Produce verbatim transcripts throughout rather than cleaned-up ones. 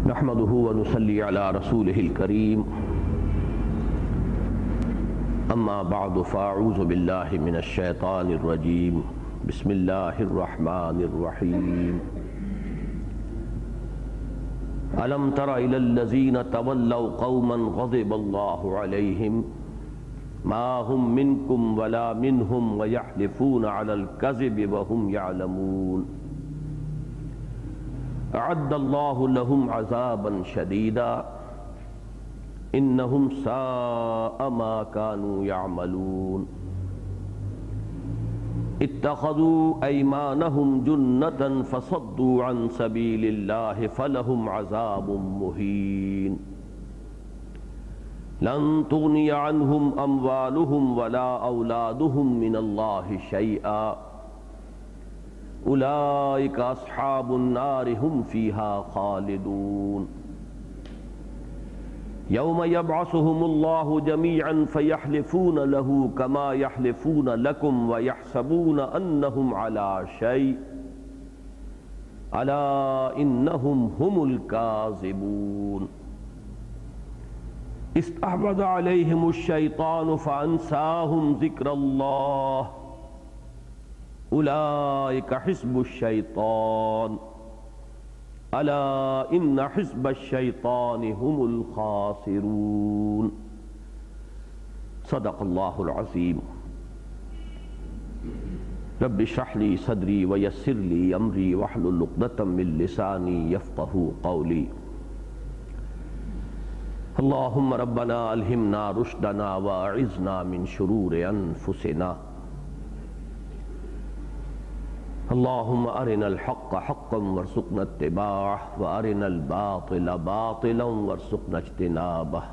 نحمده ونصلي على رسوله الكريم اما بعد فاعوذ بالله من الشيطان الرجيم بسم الله الرحمن الرحيم ألم تر إلى الذين تولوا قوما غضب الله عليهم ما هم منكم ولا منهم ويحلفون على الكذب وهم يعلمون أعد الله لهم عذابا شديدا إنهم ساء ما كانوا يعملون اتخذوا أيمانهم جنة فصدوا عن سبيل الله فلهم عذاب مهين لن تغني عنهم أموالهم ولا أولادهم من الله شيئا أولئك أصحاب النار هم فيها خالدون يوم يبعثهم الله جميعا فيحلفون له كما يحلفون لكم ويحسبون أنهم على شيء ألا إنهم هم الكاذبون استحوذ عليهم الشيطان فأنساهم ذكر الله أولئك حزب الشيطان ألا إن حزب الشيطان هم الخاسرون صدق الله العظيم رب اشرح لي صدري ويسر لي أمري واحلل عقدة من لساني يفقهوا قولي اللهم ربنا ألهمنا رشدنا وأعذنا من شرور أنفسنا اللهم أرنا الحق حقا وارزقنا اتباعه وأرنا الباطل باطلا وارزقنا اجتنابه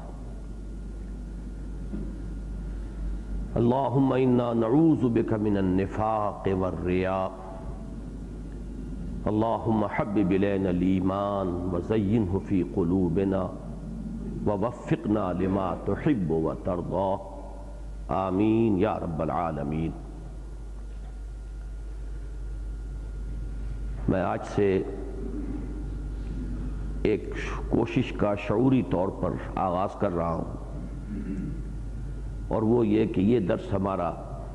اللهم إنا نعوذ بك من النفاق والرياء اللهم حبب إلينا الإيمان وزينه في قلوبنا ووفقنا لما تحب وترضى آمين يا رب العالمين۔ میں آج سے ایک کوشش کا شعوری طور پر آغاز کر رہا ہوں، اور وہ یہ کہ یہ درس ہمارا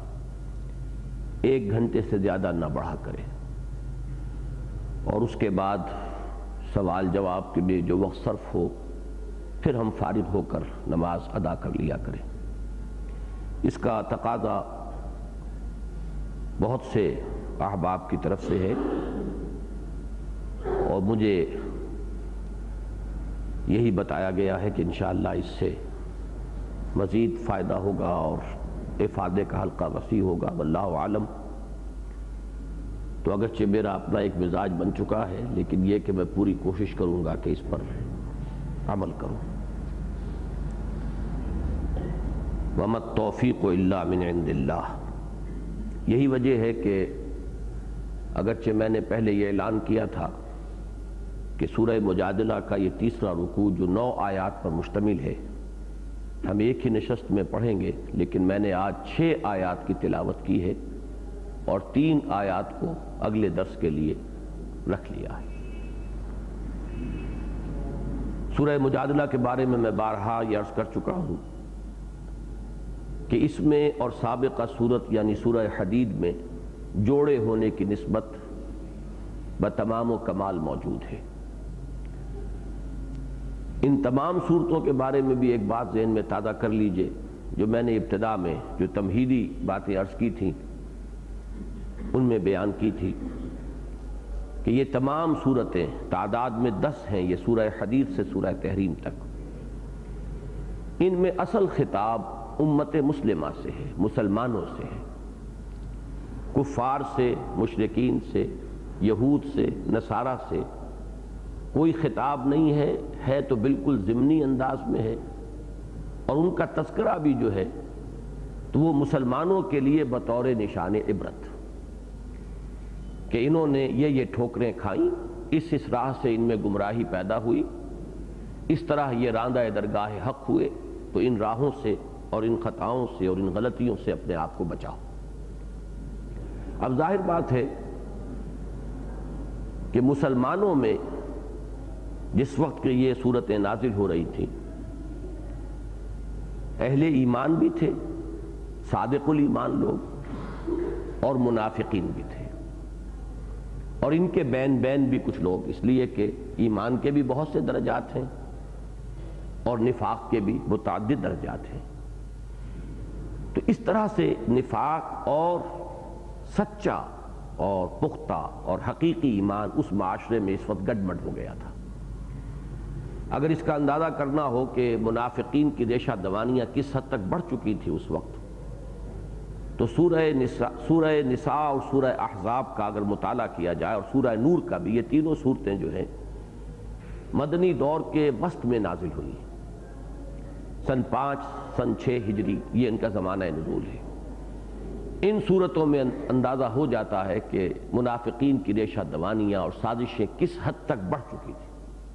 ایک گھنٹے سے زیادہ نہ بڑھا کرے، اور اس کے بعد سوال جواب کے لیے جو وقت صرف ہو پھر ہم فارغ ہو کر نماز ادا کر لیا کریں۔ اس کا تقاضا بہت سے احباب کی طرف سے ہے، اور مجھے یہی بتایا گیا ہے کہ انشاءاللہ اس سے مزید فائدہ ہوگا اور افادے کا حلقہ وسیع ہوگا، واللہ عالم۔ تو اگرچہ میرا اپنا ایک مزاج بن چکا ہے، لیکن یہ کہ میں پوری کوشش کروں گا کہ اس پر عمل کروں۔ وَمَا التَّوْفِيقُ إِلَّا مِنْ عِنْدِ اللَّهِ۔ یہی وجہ ہے کہ اگرچہ میں نے پہلے یہ اعلان کیا تھا کہ سورہ مجادلہ کا یہ تیسرا رکوع جو نو آیات پر مشتمل ہے ہم ایک ہی نشست میں پڑھیں گے، لیکن میں نے آج چھ آیات کی تلاوت کی ہے اور تین آیات کو اگلے درس کے لیے رکھ لیا ہے۔ سورہ مجادلہ کے بارے میں میں بارہا یہ عرض کر چکا ہوں کہ اس میں اور سابقہ صورت یعنی سورہ حدید میں جوڑے ہونے کی نسبت بتمام و کمال موجود ہے۔ ان تمام صورتوں کے بارے میں بھی ایک بات ذہن میں تازہ کر لیجئے، جو میں نے ابتدا میں جو تمہیدی باتیں عرض کی تھیں ان میں بیان کی تھی کہ یہ تمام صورتیں تعداد میں دس ہیں، یہ سورہ حدید سے سورہ تحریم تک۔ ان میں اصل خطاب امت مسلمہ سے ہے، مسلمانوں سے ہے، کفار سے، مشرکین سے، یہود سے، نصارہ سے کوئی خطاب نہیں ہے، ہے تو بالکل ضمنی انداز میں ہے، اور ان کا تذکرہ بھی جو ہے تو وہ مسلمانوں کے لیے بطور نشان عبرت کہ انہوں نے یہ یہ ٹھوکریں کھائیں، اس اس راہ سے ان میں گمراہی پیدا ہوئی، اس طرح یہ راندہ درگاہ حق ہوئے، تو ان راہوں سے اور ان خطاؤں سے اور ان غلطیوں سے اپنے آپ کو بچاؤ۔ اب ظاہر بات ہے کہ مسلمانوں میں جس وقت کہ یہ صورتیں نازل ہو رہی تھیں، اہل ایمان بھی تھے، صادق الایمان لوگ، اور منافقین بھی تھے، اور ان کے بین بین بھی کچھ لوگ، اس لیے کہ ایمان کے بھی بہت سے درجات ہیں اور نفاق کے بھی متعدد درجات ہیں۔ تو اس طرح سے نفاق اور سچا اور پختہ اور حقیقی ایمان اس معاشرے میں اس وقت گڈ مڈ ہو گیا تھا۔ اگر اس کا اندازہ کرنا ہو کہ منافقین کی ریشہ دوانیاں کس حد تک بڑھ چکی تھی اس وقت، تو سورہ نساء سورہ نساء اور سورہ احزاب کا اگر مطالعہ کیا جائے اور سورہ نور کا بھی، یہ تینوں صورتیں جو ہیں مدنی دور کے وسط میں نازل ہوئی، سن پانچ سن چھ ہجری، یہ ان کا زمانہ نزول ہے۔ ان صورتوں میں اندازہ ہو جاتا ہے کہ منافقین کی ریشہ دوانیاں اور سازشیں کس حد تک بڑھ چکی تھی۔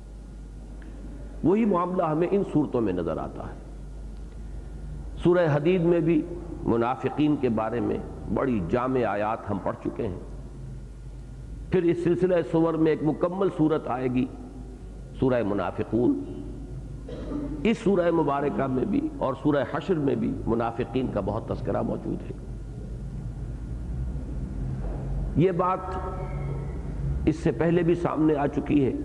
وہی معاملہ ہمیں ان صورتوں میں نظر آتا ہے۔ سورہ حدید میں بھی منافقین کے بارے میں بڑی جامع آیات ہم پڑھ چکے ہیں۔ پھر اس سلسلہ سور میں ایک مکمل صورت آئے گی، سورہ منافقون۔ اس سورہ مبارکہ میں بھی اور سورہ حشر میں بھی منافقین کا بہت تذکرہ موجود ہے۔ یہ بات اس سے پہلے بھی سامنے آ چکی ہے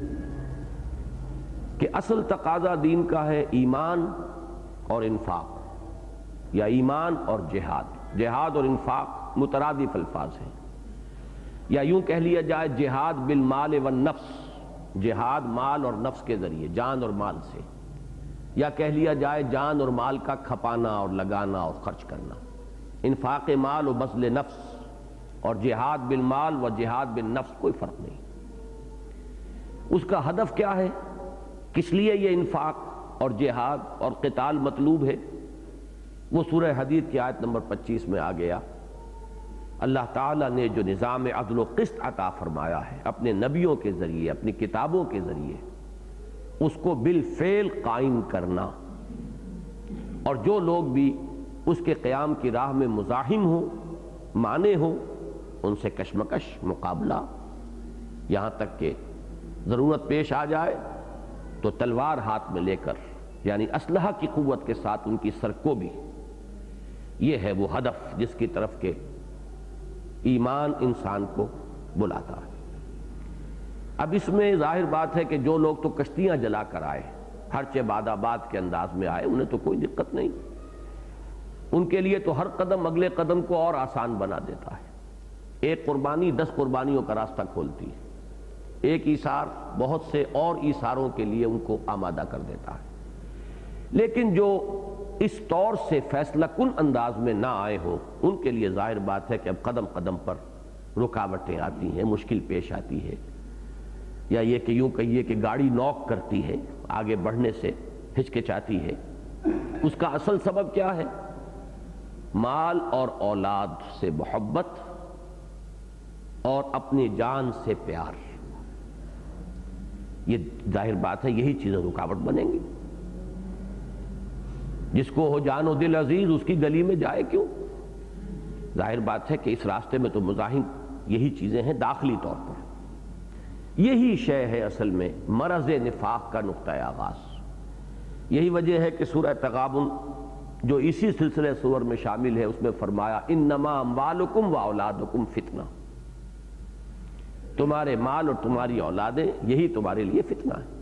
کہ اصل تقاضا دین کا ہے ایمان اور انفاق، یا ایمان اور جہاد۔ جہاد اور انفاق مترادف الفاظ ہیں، یا یوں کہہ لیا جائے جہاد بالمال والنفس، جہاد مال اور نفس کے ذریعے، جان اور مال سے، یا کہہ لیا جائے جان اور مال کا کھپانا اور لگانا اور خرچ کرنا۔ انفاق مال و بذل نفس اور جہاد بالمال و جہاد بالنفس کوئی فرق نہیں۔ اس کا ہدف کیا ہے، کس لیے یہ انفاق اور جہاد اور قتال مطلوب ہے، وہ سورہ حدید کی آیت نمبر پچیس میں آ گیا۔ اللہ تعالیٰ نے جو نظام عدل و قسط عطا فرمایا ہے اپنے نبیوں کے ذریعے، اپنی کتابوں کے ذریعے، اس کو بالفعل قائم کرنا، اور جو لوگ بھی اس کے قیام کی راہ میں مزاحم ہوں، مانے ہوں، ان سے کشمکش، مقابلہ، یہاں تک کہ ضرورت پیش آ جائے تو تلوار ہاتھ میں لے کر، یعنی اسلحہ کی قوت کے ساتھ ان کی سرکوبی۔ یہ ہے وہ ہدف جس کی طرف کے ایمان انسان کو بلاتا ہے۔ اب اس میں ظاہر بات ہے کہ جو لوگ تو کشتیاں جلا کر آئے، ہرچہ باد آباد کے انداز میں آئے، انہیں تو کوئی دقت نہیں، ان کے لیے تو ہر قدم اگلے قدم کو اور آسان بنا دیتا ہے۔ ایک قربانی دس قربانیوں کا راستہ کھولتی ہے، ایک ایثار بہت سے اور ایثاروں کے لیے ان کو آمادہ کر دیتا ہے۔ لیکن جو اس طور سے فیصلہ کن انداز میں نہ آئے ہوں، ان کے لیے ظاہر بات ہے کہ اب قدم قدم پر رکاوٹیں آتی ہیں، مشکل پیش آتی ہے، یا یہ کہ یوں کہیے کہ گاڑی نوک کرتی ہے، آگے بڑھنے سے ہچکچاتی ہے۔ اس کا اصل سبب کیا ہے؟ مال اور اولاد سے محبت اور اپنی جان سے پیار۔ یہ ظاہر بات ہے یہی چیزیں رکاوٹ بنیں گی۔ جس کو ہو جان و دل عزیز اس کی گلی میں جائے کیوں؟ ظاہر بات ہے کہ اس راستے میں تو مزاحم یہی چیزیں ہیں داخلی طور پر۔ یہی شے ہے اصل میں مرض نفاق کا نقطہ آغاز۔ یہی وجہ ہے کہ سورہ تغابن جو اسی سلسلے سور میں شامل ہے، اس میں فرمایا انما اموالکم و اولادکم فتنہ، تمہارے مال اور تمہاری اولادیں یہی تمہارے لیے فتنہ ہے۔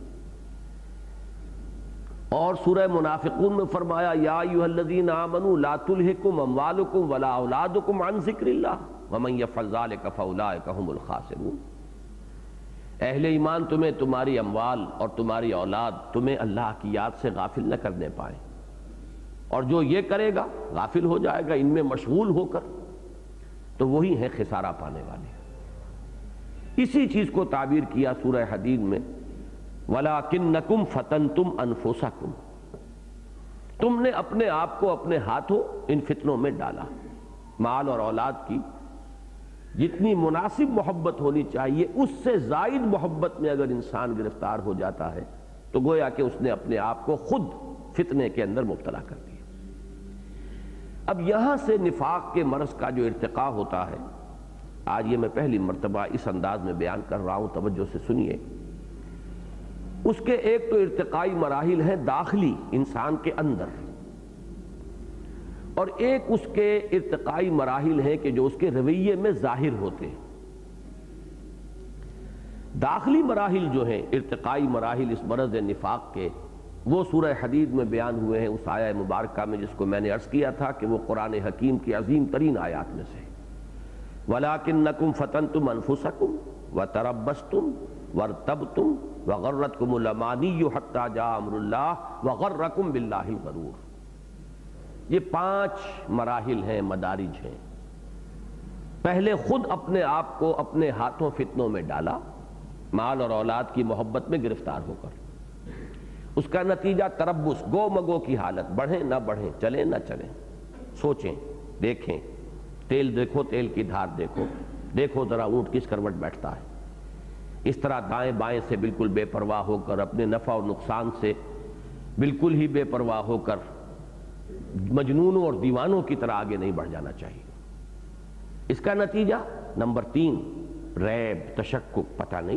اور سورہ منافقون میں فرمایا یا ایھا الذین آمنوا لا تلھکم اموالکم ولا اولادکم عن ذکر اللہ ومن یفعل ذلک فاولئک هم الخاسرون۔ اہل ایمان تمہیں تمہاری اموال اور تمہاری اولاد تمہیں اللہ کی یاد سے غافل نہ کرنے پائیں، اور جو یہ کرے گا غافل ہو جائے گا ان میں مشغول ہو کر، تو وہی ہیں خسارہ پانے والے۔ اسی چیز کو تعبیر کیا سورہ حدید میں وَلَٰكِنَّكُمْ فَتَنْتُمْ أَنفُسَكُمْ، تم نے اپنے آپ کو اپنے ہاتھوں ان فتنوں میں ڈالا۔ مال اور اولاد کی جتنی مناسب محبت ہونی چاہیے اس سے زائد محبت میں اگر انسان گرفتار ہو جاتا ہے تو گویا کہ اس نے اپنے آپ کو خود فتنے کے اندر مبتلا کر دیا۔ اب یہاں سے نفاق کے مرض کا جو ارتقاء ہوتا ہے، آج یہ میں پہلی مرتبہ اس انداز میں بیان کر رہا ہوں، توجہ سے سنیے اس کے ایک تو ارتقائی مراحل ہیں داخلی انسان کے اندر، اور ایک اس کے ارتقائی مراحل ہیں کہ جو اس کے رویے میں ظاہر ہوتے ہیں۔ داخلی مراحل جو ہیں ارتقائی مراحل اس مرض نفاق کے، وہ سورہ حدید میں بیان ہوئے ہیں اس آیہ مبارکہ میں جس کو میں نے عرض کیا تھا کہ وہ قرآن حکیم کی عظیم ترین آیات میں سے وَلَٰكِنَّكُمْ فَتَنْتُمْ أَنفُسَكُمْ وَتَرَبَّصْتُمْ وَارْتَبْتُمْ وَغَرَّتْكُمُ الْأَمَانِيُّ حَتَّىٰ جَاءَ أَمْرُ اللَّهِ وَغَرَّكُمْ بِاللَّهِ الْغَرُورُ۔ یہ پانچ مراحل ہیں، مدارج ہیں۔ پہلے خود اپنے آپ کو اپنے ہاتھوں فتنوں میں ڈالا، مال اور اولاد کی محبت میں گرفتار ہو کر، اس کا نتیجہ تربص، گو مگو کی حالت، بڑھیں نہ بڑھیں، چلیں نہ چلیں، سوچیں، دیکھیں، تیل دیکھو، تیل کی دھار دیکھو، دیکھو ذرا اونٹ کس کروٹ بیٹھتا ہے۔ اس طرح دائیں بائیں سے بالکل بے پرواہ ہو کر، اپنے نفع اور نقصان سے بالکل ہی بے پرواہ ہو کر مجنونوں اور دیوانوں کی طرح آگے نہیں بڑھ جانا چاہیے۔ اس کا نتیجہ نمبر تین، ریب، تشکک، پتہ نہیں،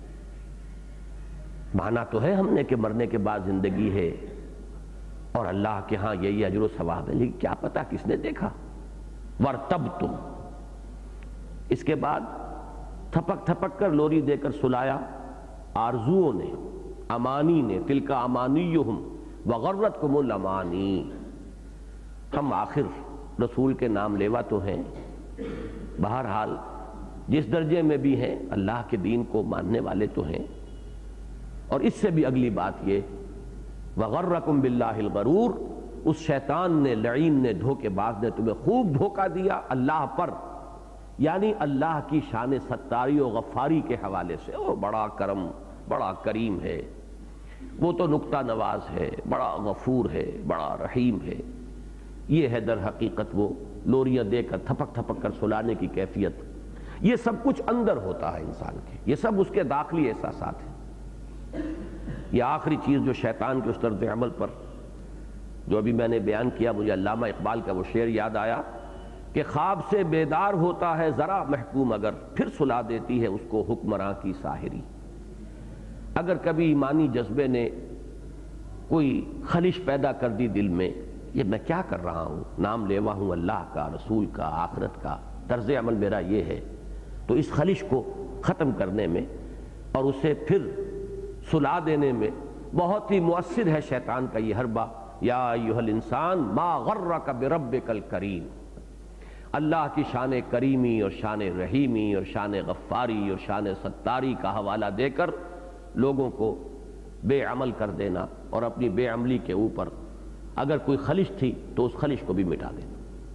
مانا تو ہے ہم نے کہ مرنے کے بعد زندگی ہے اور اللہ کے ہاں یہی اجر و ثواب ہے، لیکن کیا پتہ کس نے دیکھا۔ وَارْتَبْتُمْ، اس کے بعد تھپک تھپک کر لوری دے کر سلایا آرزوؤں نے، امانی نے، تلک امانیہم وغرتکم الامانی۔ ہم آخر رسول کے نام لیوا تو ہیں، بہرحال جس درجے میں بھی ہیں اللہ کے دین کو ماننے والے تو ہیں، اور اس سے بھی اگلی بات یہ وغرکم باللہ الغرور، اس شیطان نے، لعین نے، دھوکے باز نے تمہیں خوب دھوکہ دیا اللہ پر، یعنی اللہ کی شان ستاری و غفاری کے حوالے سے۔ وہ بڑا کرم، بڑا کریم ہے، وہ تو نکتہ نواز ہے، بڑا غفور ہے، بڑا رحیم ہے۔ یہ ہے در حقیقت وہ لوریاں دے کر تھپک تھپک کر سلانے کی کیفیت۔ یہ سب کچھ اندر ہوتا ہے انسان کے، یہ سب اس کے داخلی احساسات ہیں۔ یہ آخری چیز جو شیطان کے اس طرز عمل پر جو ابھی میں نے بیان کیا، مجھے علامہ اقبال کا وہ شعر یاد آیا کہ خواب سے بیدار ہوتا ہے ذرا محکوم، اگر پھر سلا دیتی ہے اس کو حکمراں کی ساحری۔ اگر کبھی ایمانی جذبے نے کوئی خلش پیدا کر دی دل میں، یہ میں کیا کر رہا ہوں، نام لیوا ہوں اللہ کا، رسول کا، آخرت کا، طرز عمل میرا یہ ہے، تو اس خلش کو ختم کرنے میں اور اسے پھر سلا دینے میں بہت ہی مؤثر ہے شیطان کا یہ حربہ، یا ایھا الانسان ما غرک بربک الکریم۔ اللہ کی شان کریمی اور شان رحیمی اور شان غفاری اور شان ستاری کا حوالہ دے کر لوگوں کو بے عمل کر دینا، اور اپنی بے عملی کے اوپر اگر کوئی خلش تھی تو اس خلش کو بھی مٹا دینا۔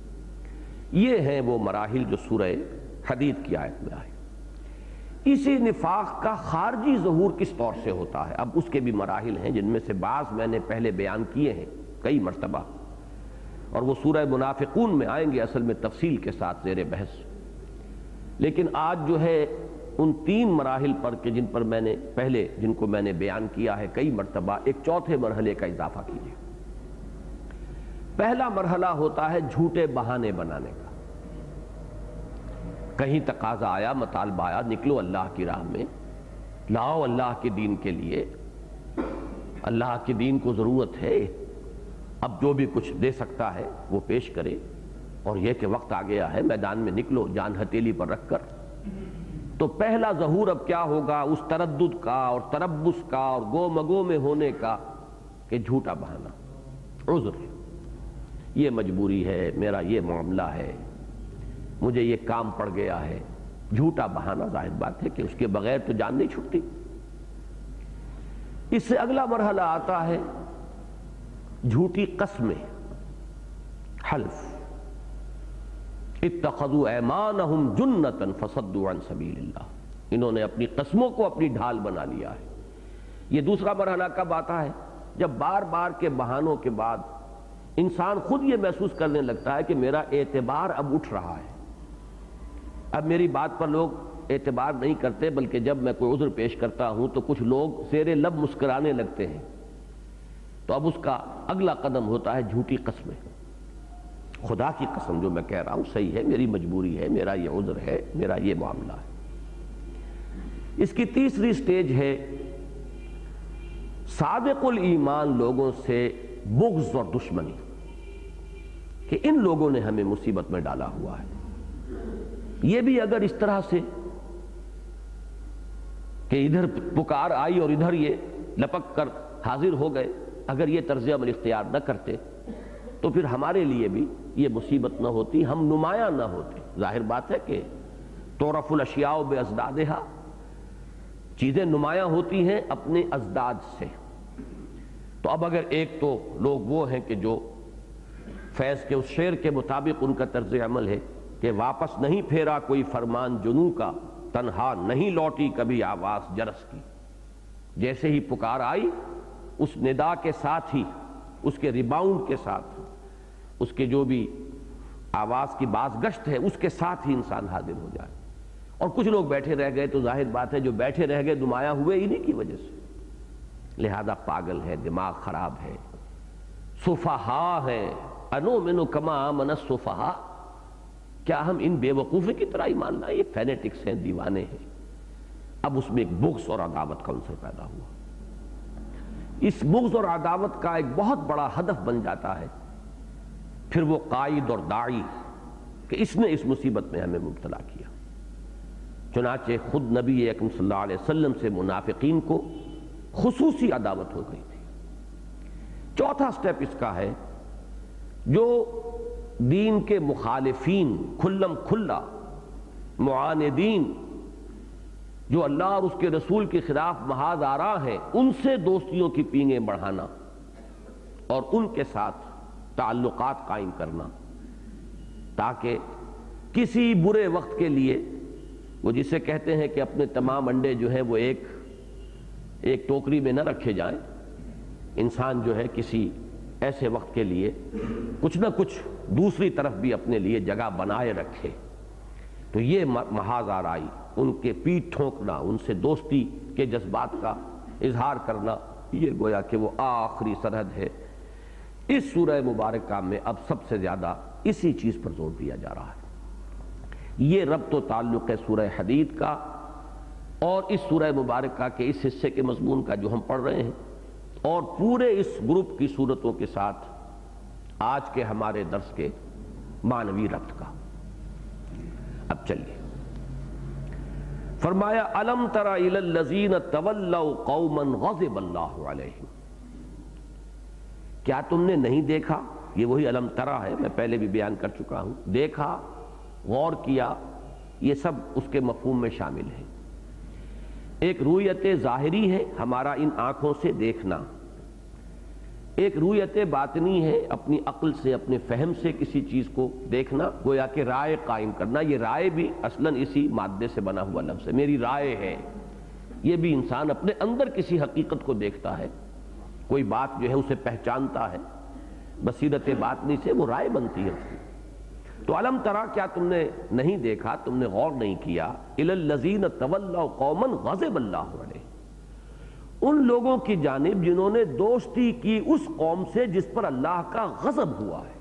یہ ہیں وہ مراحل جو سورہ حدید کی آیت میں آئے۔ اسی نفاق کا خارجی ظہور کس طور سے ہوتا ہے، اب اس کے بھی مراحل ہیں جن میں سے بعض میں نے پہلے بیان کیے ہیں کئی مرتبہ، اور وہ سورہ منافقون میں آئیں گے اصل میں تفصیل کے ساتھ زیر بحث۔ لیکن آج جو ہے ان تین مراحل پر کہ جن پر میں نے پہلے جن کو میں نے بیان کیا ہے کئی مرتبہ، ایک چوتھے مرحلے کا اضافہ کیجیے۔ پہلا مرحلہ ہوتا ہے جھوٹے بہانے بنانے کا۔ کہیں تقاضا آیا، مطالبہ آیا، نکلو اللہ کی راہ میں، لاؤ اللہ کے دین کے لیے، اللہ کے دین کو ضرورت ہے، اب جو بھی کچھ دے سکتا ہے وہ پیش کرے، اور یہ کہ وقت آ گیا ہے، میدان میں نکلو جان ہتھیلی پر رکھ کر۔ تو پہلا ظہور اب کیا ہوگا اس تردد کا اور تربص کا اور گو مگو میں ہونے کا کہ جھوٹا بہانا، عذر، یہ مجبوری ہے، میرا یہ معاملہ ہے، مجھے یہ کام پڑ گیا ہے۔ جھوٹا بہانا ظاہر بات ہے کہ اس کے بغیر تو جان نہیں چھٹتی۔ اس سے اگلا مرحلہ آتا ہے جھوٹی قسمیں، حلف، اتخذوا ایمانہم جنتا فصدوا عن سبیل اللہ، انہوں نے اپنی قسموں کو اپنی ڈھال بنا لیا ہے۔ یہ دوسرا مرحلہ کب آتا ہے؟ جب بار بار کے بہانوں کے بعد انسان خود یہ محسوس کرنے لگتا ہے کہ میرا اعتبار اب اٹھ رہا ہے، اب میری بات پر لوگ اعتبار نہیں کرتے، بلکہ جب میں کوئی عذر پیش کرتا ہوں تو کچھ لوگ زیر لب مسکرانے لگتے ہیں، تو اب اس کا اگلا قدم ہوتا ہے جھوٹی قسمیں۔ خدا کی قسم جو میں کہہ رہا ہوں صحیح ہے، میری مجبوری ہے، میرا یہ عذر ہے، میرا یہ معاملہ ہے۔ اس کی تیسری سٹیج ہے صادق الایمان لوگوں سے بغض اور دشمنی کہ ان لوگوں نے ہمیں مصیبت میں ڈالا ہوا ہے. یہ بھی اگر اس طرح سے کہ ادھر پکار آئی اور ادھر یہ لپک کر حاضر ہو گئے، اگر یہ طرز عمل اختیار نہ کرتے تو پھر ہمارے لیے بھی یہ مصیبت نہ ہوتی، ہم نمایاں نہ ہوتے. ظاہر بات ہے کہ تعرف الاشیاء بازدادہا، چیزیں نمایاں ہوتی ہیں اپنے ازداد سے. تو اب اگر ایک تو لوگ وہ ہیں کہ جو فیض کے اس شعر کے مطابق ان کا طرز عمل ہے کہ واپس نہیں پھیرا کوئی فرمان جنوں کا، تنہا نہیں لوٹی کبھی آواز جرس کی. جیسے ہی پکار آئی اس ندا کے ساتھ ہی، اس کے ریباؤنڈ کے ساتھ، اس کے جو بھی آواز کی باز گشت ہے اس کے ساتھ ہی انسان حاضر ہو جائے. اور کچھ لوگ بیٹھے رہ گئے تو ظاہر بات ہے جو بیٹھے رہ گئے نمایاں ہوئے انہی کی وجہ سے. لہذا پاگل ہے، دماغ خراب ہے، سفہا ہے. انؤمن کما آمن السفہا، کیا ہم ان بے وقوفوں کی طرح ایمان لائیں؟ یہ فینیٹکس ہیں، دیوانے ہیں. اب اس میں ایک بغض اور عداوت کا عنصر پیدا ہوا. اس بغض اور عداوت کا ایک بہت بڑا ہدف بن جاتا ہے پھر وہ قائد اور داعی کہ اس نے اس مصیبت میں ہمیں مبتلا کیا. چنانچہ خود نبی اکرم صلی اللہ علیہ وسلم سے منافقین کو خصوصی عداوت ہو گئی تھی. چوتھا سٹیپ اس کا ہے جو دین کے مخالفین، کھلم کھلا معاندین، جو اللہ اور اس کے رسول کے خلاف محاذ آراء ہیں، ان سے دوستیوں کی پینگیں بڑھانا اور ان کے ساتھ تعلقات قائم کرنا تاکہ کسی برے وقت کے لیے وہ جسے کہتے ہیں کہ اپنے تمام انڈے جو ہیں وہ ایک ایک ٹوکری میں نہ رکھے جائیں. انسان جو ہے کسی ایسے وقت کے لیے کچھ نہ کچھ دوسری طرف بھی اپنے لیے جگہ بنائے رکھے. تو یہ محاذ آرائی، ان کے پیٹھ ٹھونکنا، ان سے دوستی کے جذبات کا اظہار کرنا، یہ گویا کہ وہ آخری سرحد ہے. اس سورہ مبارکہ میں اب سب سے زیادہ اسی چیز پر زور دیا جا رہا ہے. یہ ربط و تعلق ہے سورہ حدید کا اور اس سورہ مبارکہ کے اس حصے کے مضمون کا جو ہم پڑھ رہے ہیں اور پورے اس گروپ کی صورتوں کے ساتھ آج کے ہمارے درس کے معنوی ربط کا. اب چلیے، فرمایا الم تر الی الذین تولوا قوما غضب اللہ علیہم. کیا تم نے نہیں دیکھا، یہ وہی الم ترا ہے، میں پہلے بھی بیان کر چکا ہوں. دیکھا، غور کیا، یہ سب اس کے مفہوم میں شامل ہے. ایک رویت ظاہری ہے ہمارا ان آنکھوں سے دیکھنا، ایک رویت باطنی ہے اپنی عقل سے، اپنے فہم سے کسی چیز کو دیکھنا، گویا کہ رائے قائم کرنا. یہ رائے بھی اصلاً اسی مادے سے بنا ہوا لفظ ہے، میری رائے ہے. یہ بھی انسان اپنے اندر کسی حقیقت کو دیکھتا ہے، کوئی بات جو ہے اسے پہچانتا ہے، بصیرت باطنی سے وہ رائے بنتی ہے اس کی. تو علم ترا، کیا تم نے نہیں دیکھا، تم نے غور نہیں کیا، الی الذین تولوا قوما غضب اللہ علیہم، ان لوگوں کی جانب جنہوں نے دوستی کی اس قوم سے جس پر اللہ کا غضب ہوا ہے.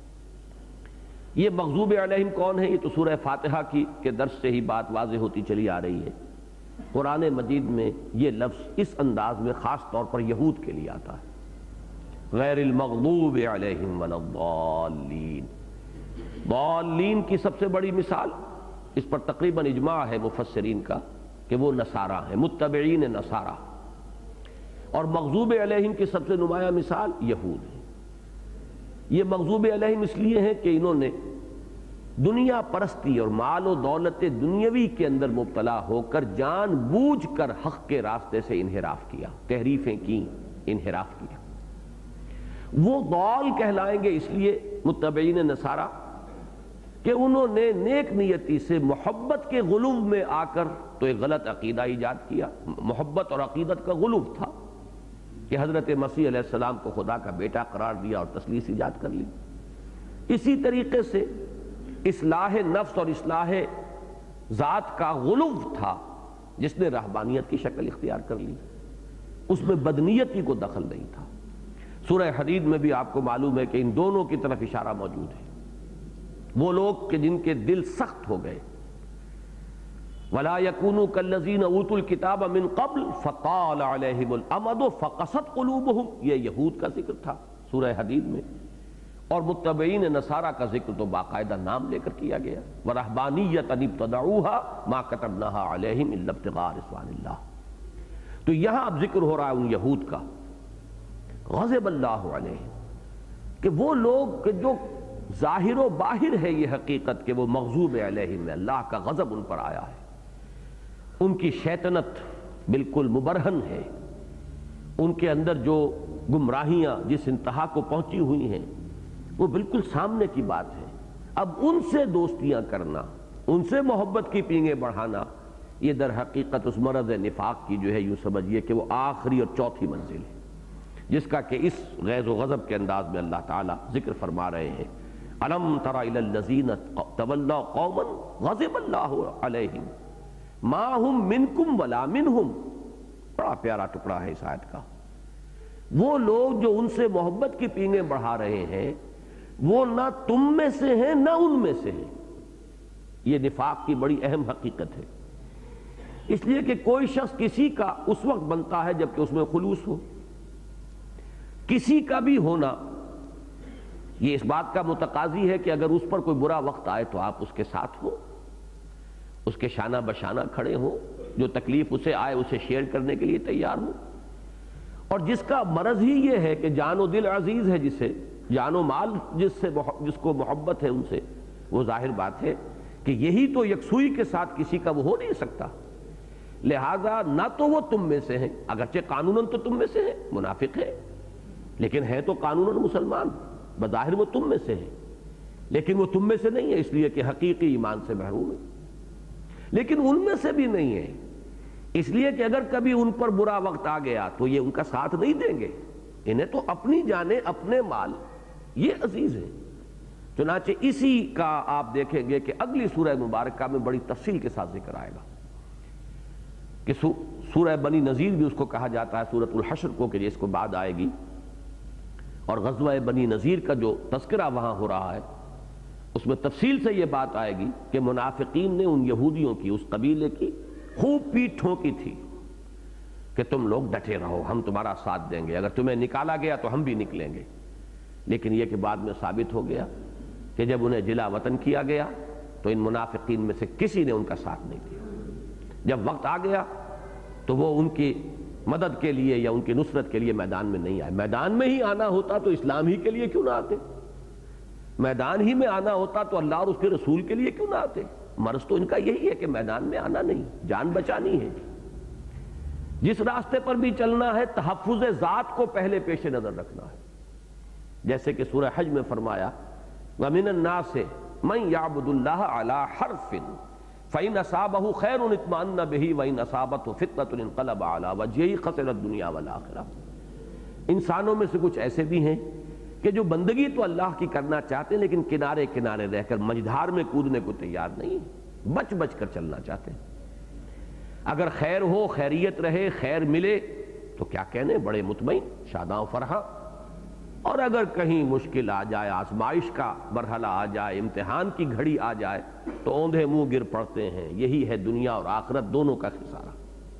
یہ مغضوب علیہم کون ہے؟ یہ تو سورہ فاتحہ کی کے درس سے ہی بات واضح ہوتی چلی آ رہی ہے. قرآن مجید میں یہ لفظ اس انداز میں خاص طور پر یہود کے لیے آتا ہے، غیر المغضوب علیہم ولا الضالین. ضالین کی سب سے بڑی مثال، اس پر تقریباً اجماع ہے مفسرین کا کہ وہ نصارہ ہیں، متبعین نصارہ. اور مغضوب علیہم کی سب سے نمایاں مثال یہود ہیں. یہ مغضوب علیہم اس لیے ہیں کہ انہوں نے دنیا پرستی اور مال و دولت دنیاوی کے اندر مبتلا ہو کر جان بوجھ کر حق کے راستے سے انحراف کیا، تحریفیں کی، انحراف کیا. وہ ضال کہلائیں گے اس لیے متبعین نصارہ کہ انہوں نے نیک نیتی سے محبت کے غلو میں آ کر تو ایک غلط عقیدہ ایجاد کیا. محبت اور عقیدت کا غلو تھا کہ حضرت مسیح علیہ السلام کو خدا کا بیٹا قرار دیا اور تثلیث ایجاد کر لی. اسی طریقے سے اصلاح نفس اور اصلاح ذات کا غلو تھا جس نے رہبانیت کی شکل اختیار کر لی، اس میں بدنیتی کو دخل نہیں تھا. سورہ حدید میں بھی آپ کو معلوم ہے کہ ان دونوں کی طرف اشارہ موجود ہے. وہ لوگ کہ جن کے دل سخت ہو گئے، وَلَا يَكُونُوا كَالَّذِينَ أُوتُوا الْكِتَابَ مِن قَبْلُ فَطَالَ عَلَيْهِمُ الْأَمَدُ فَقَسَتْ قُلُوبُهُمْ، یہ یہود کا ذکر تھا سورہ حدید میں، اور متبعین نصارہ کا ذکر تو باقاعدہ نام لے کر کیا گیا، وَرَهْبَانِيَّةً ابْتَدَعُوهَا مَا كَتَبْنَاهَا عَلَيْهِمْ إِلَّا ابْتِغَاءَ رِضْوَانِ اللَّهِ۔ تو یہاں اب ذکر ہو رہا ہے ان یہود کا، غضب اللہ علیہم، کہ وہ لوگ کہ جو ظاہر و باہر ہے یہ حقیقت کہ وہ مغضوب علیہم میں اللہ کا غضب ان پر آیا ہے، ان کی شیطنت بالکل مبرہن ہے، ان کے اندر جو گمراہیاں جس انتہا کو پہنچی ہوئی ہیں وہ بالکل سامنے کی بات ہے۔ اب ان سے دوستیاں کرنا، ان سے محبت کی پینگیں بڑھانا، یہ در حقیقت اس مرض نفاق کی جو ہے یوں سمجھیے کہ وہ آخری اور چوتھی منزل ہے، جس کا کہ اس غیظ و غضب کے انداز میں اللہ تعالیٰ ذکر فرما رہے ہیں۔ الم تر الی الذین تولوا قوما غضب اللہ علیہم ما ہم منکم ولا منہم، بڑا پیارا ٹکڑا ہے اس آیت کا۔ وہ لوگ جو ان سے محبت کی پینگیں بڑھا رہے ہیں وہ نہ تم میں سے ہیں نہ ان میں سے ہیں۔ یہ نفاق کی بڑی اہم حقیقت ہے، اس لیے کہ کوئی شخص کسی کا اس وقت بنتا ہے جبکہ اس میں خلوص ہو، کسی کا بھی ہونا یہ اس بات کا متقاضی ہے کہ اگر اس پر کوئی برا وقت آئے تو آپ اس کے ساتھ ہو، اس کے شانہ بشانہ کھڑے ہو، جو تکلیف اسے آئے اسے شیئر کرنے کے لیے تیار ہو۔ اور جس کا مرض ہی یہ ہے کہ جان و دل عزیز ہے، جسے جان و مال جس سے جس کو محبت ہے ان سے، وہ ظاہر بات ہے کہ یہی تو یکسوئی کے ساتھ کسی کا وہ ہو نہیں سکتا، لہذا نہ تو وہ تم میں سے ہیں، اگرچہ قانوناً تو تم میں سے ہیں، منافق ہے لیکن ہے تو قانوناً مسلمان، بظاہر وہ تم میں سے ہے لیکن وہ تم میں سے نہیں ہے، اس لیے کہ حقیقی ایمان سے محروم ہے، لیکن ان میں سے بھی نہیں ہے اس لیے کہ اگر کبھی ان پر برا وقت آ گیا تو یہ ان کا ساتھ نہیں دیں گے، انہیں تو اپنی جانیں اپنے مال یہ عزیز ہے۔ چنانچہ اسی کا آپ دیکھیں گے کہ اگلی سورہ مبارکہ میں بڑی تفصیل کے ساتھ ذکر آئے گا کہ سورہ بنی نذیر بھی اس کو کہا جاتا ہے، سورۃ الحشر کو، کہ جس کو بعد آئے گی، اور غزوہ بنی نذیر کا جو تذکرہ وہاں ہو رہا ہے اس میں تفصیل سے یہ بات آئے گی کہ منافقین نے ان یہودیوں کی، اس قبیلے کی خوب پیٹ ٹھونکی تھی کہ تم لوگ ڈٹے رہو، ہم تمہارا ساتھ دیں گے، اگر تمہیں نکالا گیا تو ہم بھی نکلیں گے، لیکن یہ کہ بعد میں ثابت ہو گیا کہ جب انہیں جلا وطن کیا گیا تو ان منافقین میں سے کسی نے ان کا ساتھ نہیں دیا، جب وقت آ گیا تو وہ ان کی مدد کے لیے یا ان کی نصرت کے لیے میدان میں نہیں آئے۔ میدان میں ہی آنا ہوتا تو اسلام ہی کے لیے کیوں نہ آتے، میدان ہی میں آنا ہوتا تو اللہ اور اس کے رسول کے لیے کیوں نہ آتے۔ مرض تو ان کا یہی ہے کہ میدان میں آنا نہیں، جان بچانی ہے، جس راستے پر بھی چلنا ہے تحفظ ذات کو پہلے پیش نظر رکھنا ہے، جیسے کہ سورہ حج میں فرمایا وَمِنَ النَّاسِ مَن يَعْبُدُ اللَّهَ عَلَى حَرْفٍ فَإِنْ أَصَابَهُ خَيْرٌ اطْمَأَنَّ بِهِ وَإِنْ أَصَابَتْهُ فِتْنَةٌ انقلب عَلَى وَجْهِهِ خَسِرَ الدُّنْيَا وَالْآخِرَةَ۔ انسانوں میں سے کچھ ایسے بھی ہیں کہ جو بندگی تو اللہ کی کرنا چاہتے ہیں لیکن کنارے کنارے رہ کر مجدھار میں کودنے کو تیار نہیں، بچ بچ کر چلنا چاہتے ہیں۔ اگر خیر ہو، خیریت رہے، خیر ملے تو کیا کہنے، بڑے مطمئن، شاداں و فرحاں، اور اگر کہیں مشکل آ جائے، آزمائش کا مرحلہ آ جائے، امتحان کی گھڑی آ جائے تو اوندھے منہ گر پڑتے ہیں۔ یہی ہے دنیا اور آخرت دونوں کا خسارہ،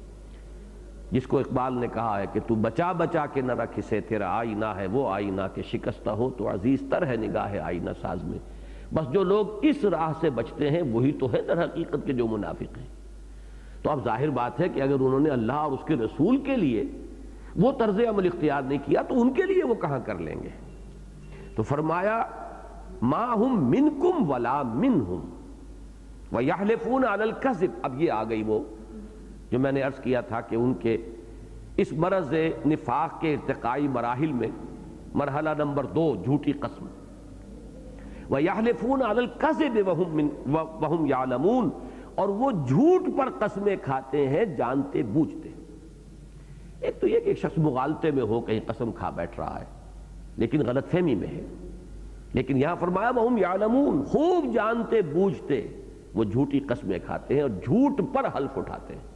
جس کو اقبال نے کہا ہے کہ تو بچا بچا کے نہ رکھ اسے، تیرا آئینہ ہے وہ آئینہ کہ شکستہ ہو تو عزیز تر ہے نگاہ آئینہ ساز میں۔ بس جو لوگ اس راہ سے بچتے ہیں وہی تو ہے در حقیقت کے جو منافق ہیں۔ تو اب ظاہر بات ہے کہ اگر انہوں نے اللہ اور اس کے رسول کے لیے وہ طرز عمل اختیار نہیں کیا تو ان کے لیے وہ کہاں کر لیں گے۔ تو فرمایا ما ہم منکم ولا منہم ویحلفون علی الکذب۔ اب یہ آ گئی وہ جو میں نے عرض کیا تھا کہ ان کے اس مرض نفاق کے ارتقائی مراحل میں مرحلہ نمبر دو جھوٹی قسم، وَيَحْلِفُونَ عَلَى الْكَذِبِ وَهُمْ يَعْلَمُونَ، اور وہ جھوٹ پر قسمیں کھاتے ہیں جانتے بوجھتے۔ ایک تو یہ کہ ایک شخص مغالطے میں ہو، کہیں قسم کھا بیٹھ رہا ہے لیکن غلط فہمی میں ہے، لیکن یہاں فرمایا وَهُمْ يَعْلَمُونَ، خوب جانتے بوجھتے وہ جھوٹی قسمیں کھاتے ہیں اور جھوٹ پر حلف اٹھاتے ہیں۔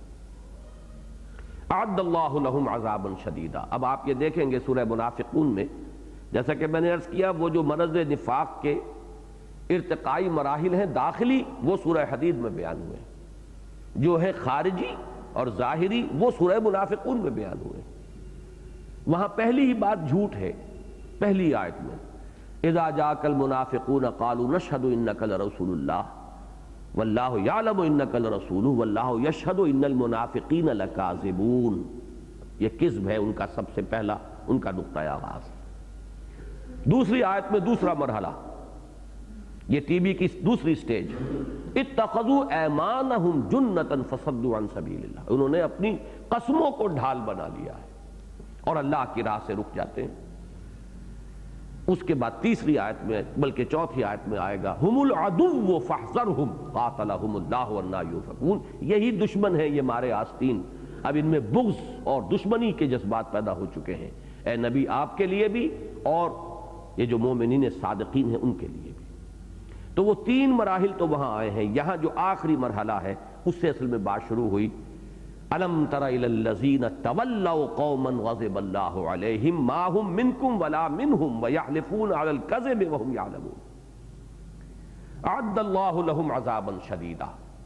اعد اللہ لہم عذابا شدیدا۔ اب آپ یہ دیکھیں گے سورہ منافقون میں، جیسا کہ میں نے عرض کیا وہ جو مرض نفاق کے ارتقائی مراحل ہیں داخلی، وہ سورہ حدید میں بیان ہوئے ہیں، جو ہے خارجی اور ظاہری وہ سورہ منافقون میں بیان ہوئے. وہاں پہلی ہی بات جھوٹ ہے. پہلی آیت میں اذا جاءک المنافقون قالوا نشهد انک لرسول اللہ واللہ یعلم انک لرسولہ واللہ یشہد ان المنافقین لکاذبون. یہ کذب ہے ان کا سب سے پہلا ان کا نقطۂ آغاز. دوسری آیت میں دوسرا مرحلہ، یہ ٹی بی کی دوسری سٹیج، اتخذوا ایمانہم جنتا فصدوا عن سبیل اللہ. انہوں نے اپنی قسموں کو ڈھال بنا لیا ہے اور اللہ کی راہ سے رک جاتے ہیں. اس کے بعد تیسری آیت میں بلکہ چوتھی آیت میں آئے گا ہم العدو فاحذرہم قاتلہم اللہ انا یؤفکون. یہی دشمن ہیں یہ مارے آستین. اب ان میں بغض اور دشمنی کے جذبات پیدا ہو چکے ہیں اے نبی آپ کے لیے بھی اور یہ جو مومنین صادقین ہیں ان کے لیے بھی. تو وہ تین مراحل تو وہاں آئے ہیں. یہاں جو آخری مرحلہ ہے اس سے اصل میں بات شروع ہوئی. الم تر الی الذین تولوا قوما غضب اللہ علیہم ما هم منکم ولا منهم ویحلفون علی الکذب وهم یعلمون اعد اللہ لهم عذابا شدیدا.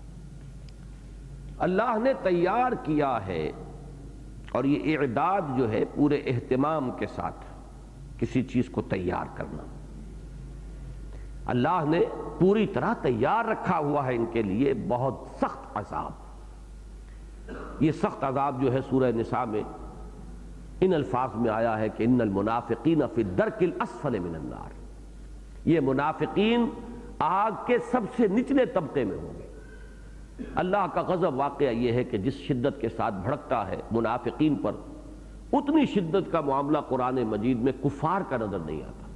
اللہ نے تیار کیا ہے، اور یہ اعداد جو ہے پورے اہتمام کے ساتھ کسی چیز کو تیار کرنا، اللہ نے پوری طرح تیار رکھا ہوا ہے ان کے لیے بہت سخت عذاب. یہ سخت عذاب جو ہے سورہ نساء میں ان الفاظ میں آیا ہے کہ ان المنافقین فی الدرک الاسفل من النار. یہ منافقین آگ کے سب سے نچلے طبقے میں ہوں گے. اللہ کا غضب واقعہ یہ ہے کہ جس شدت کے ساتھ بھڑکتا ہے منافقین پر، اتنی شدت کا معاملہ قرآن مجید میں کفار کا نظر نہیں آتا.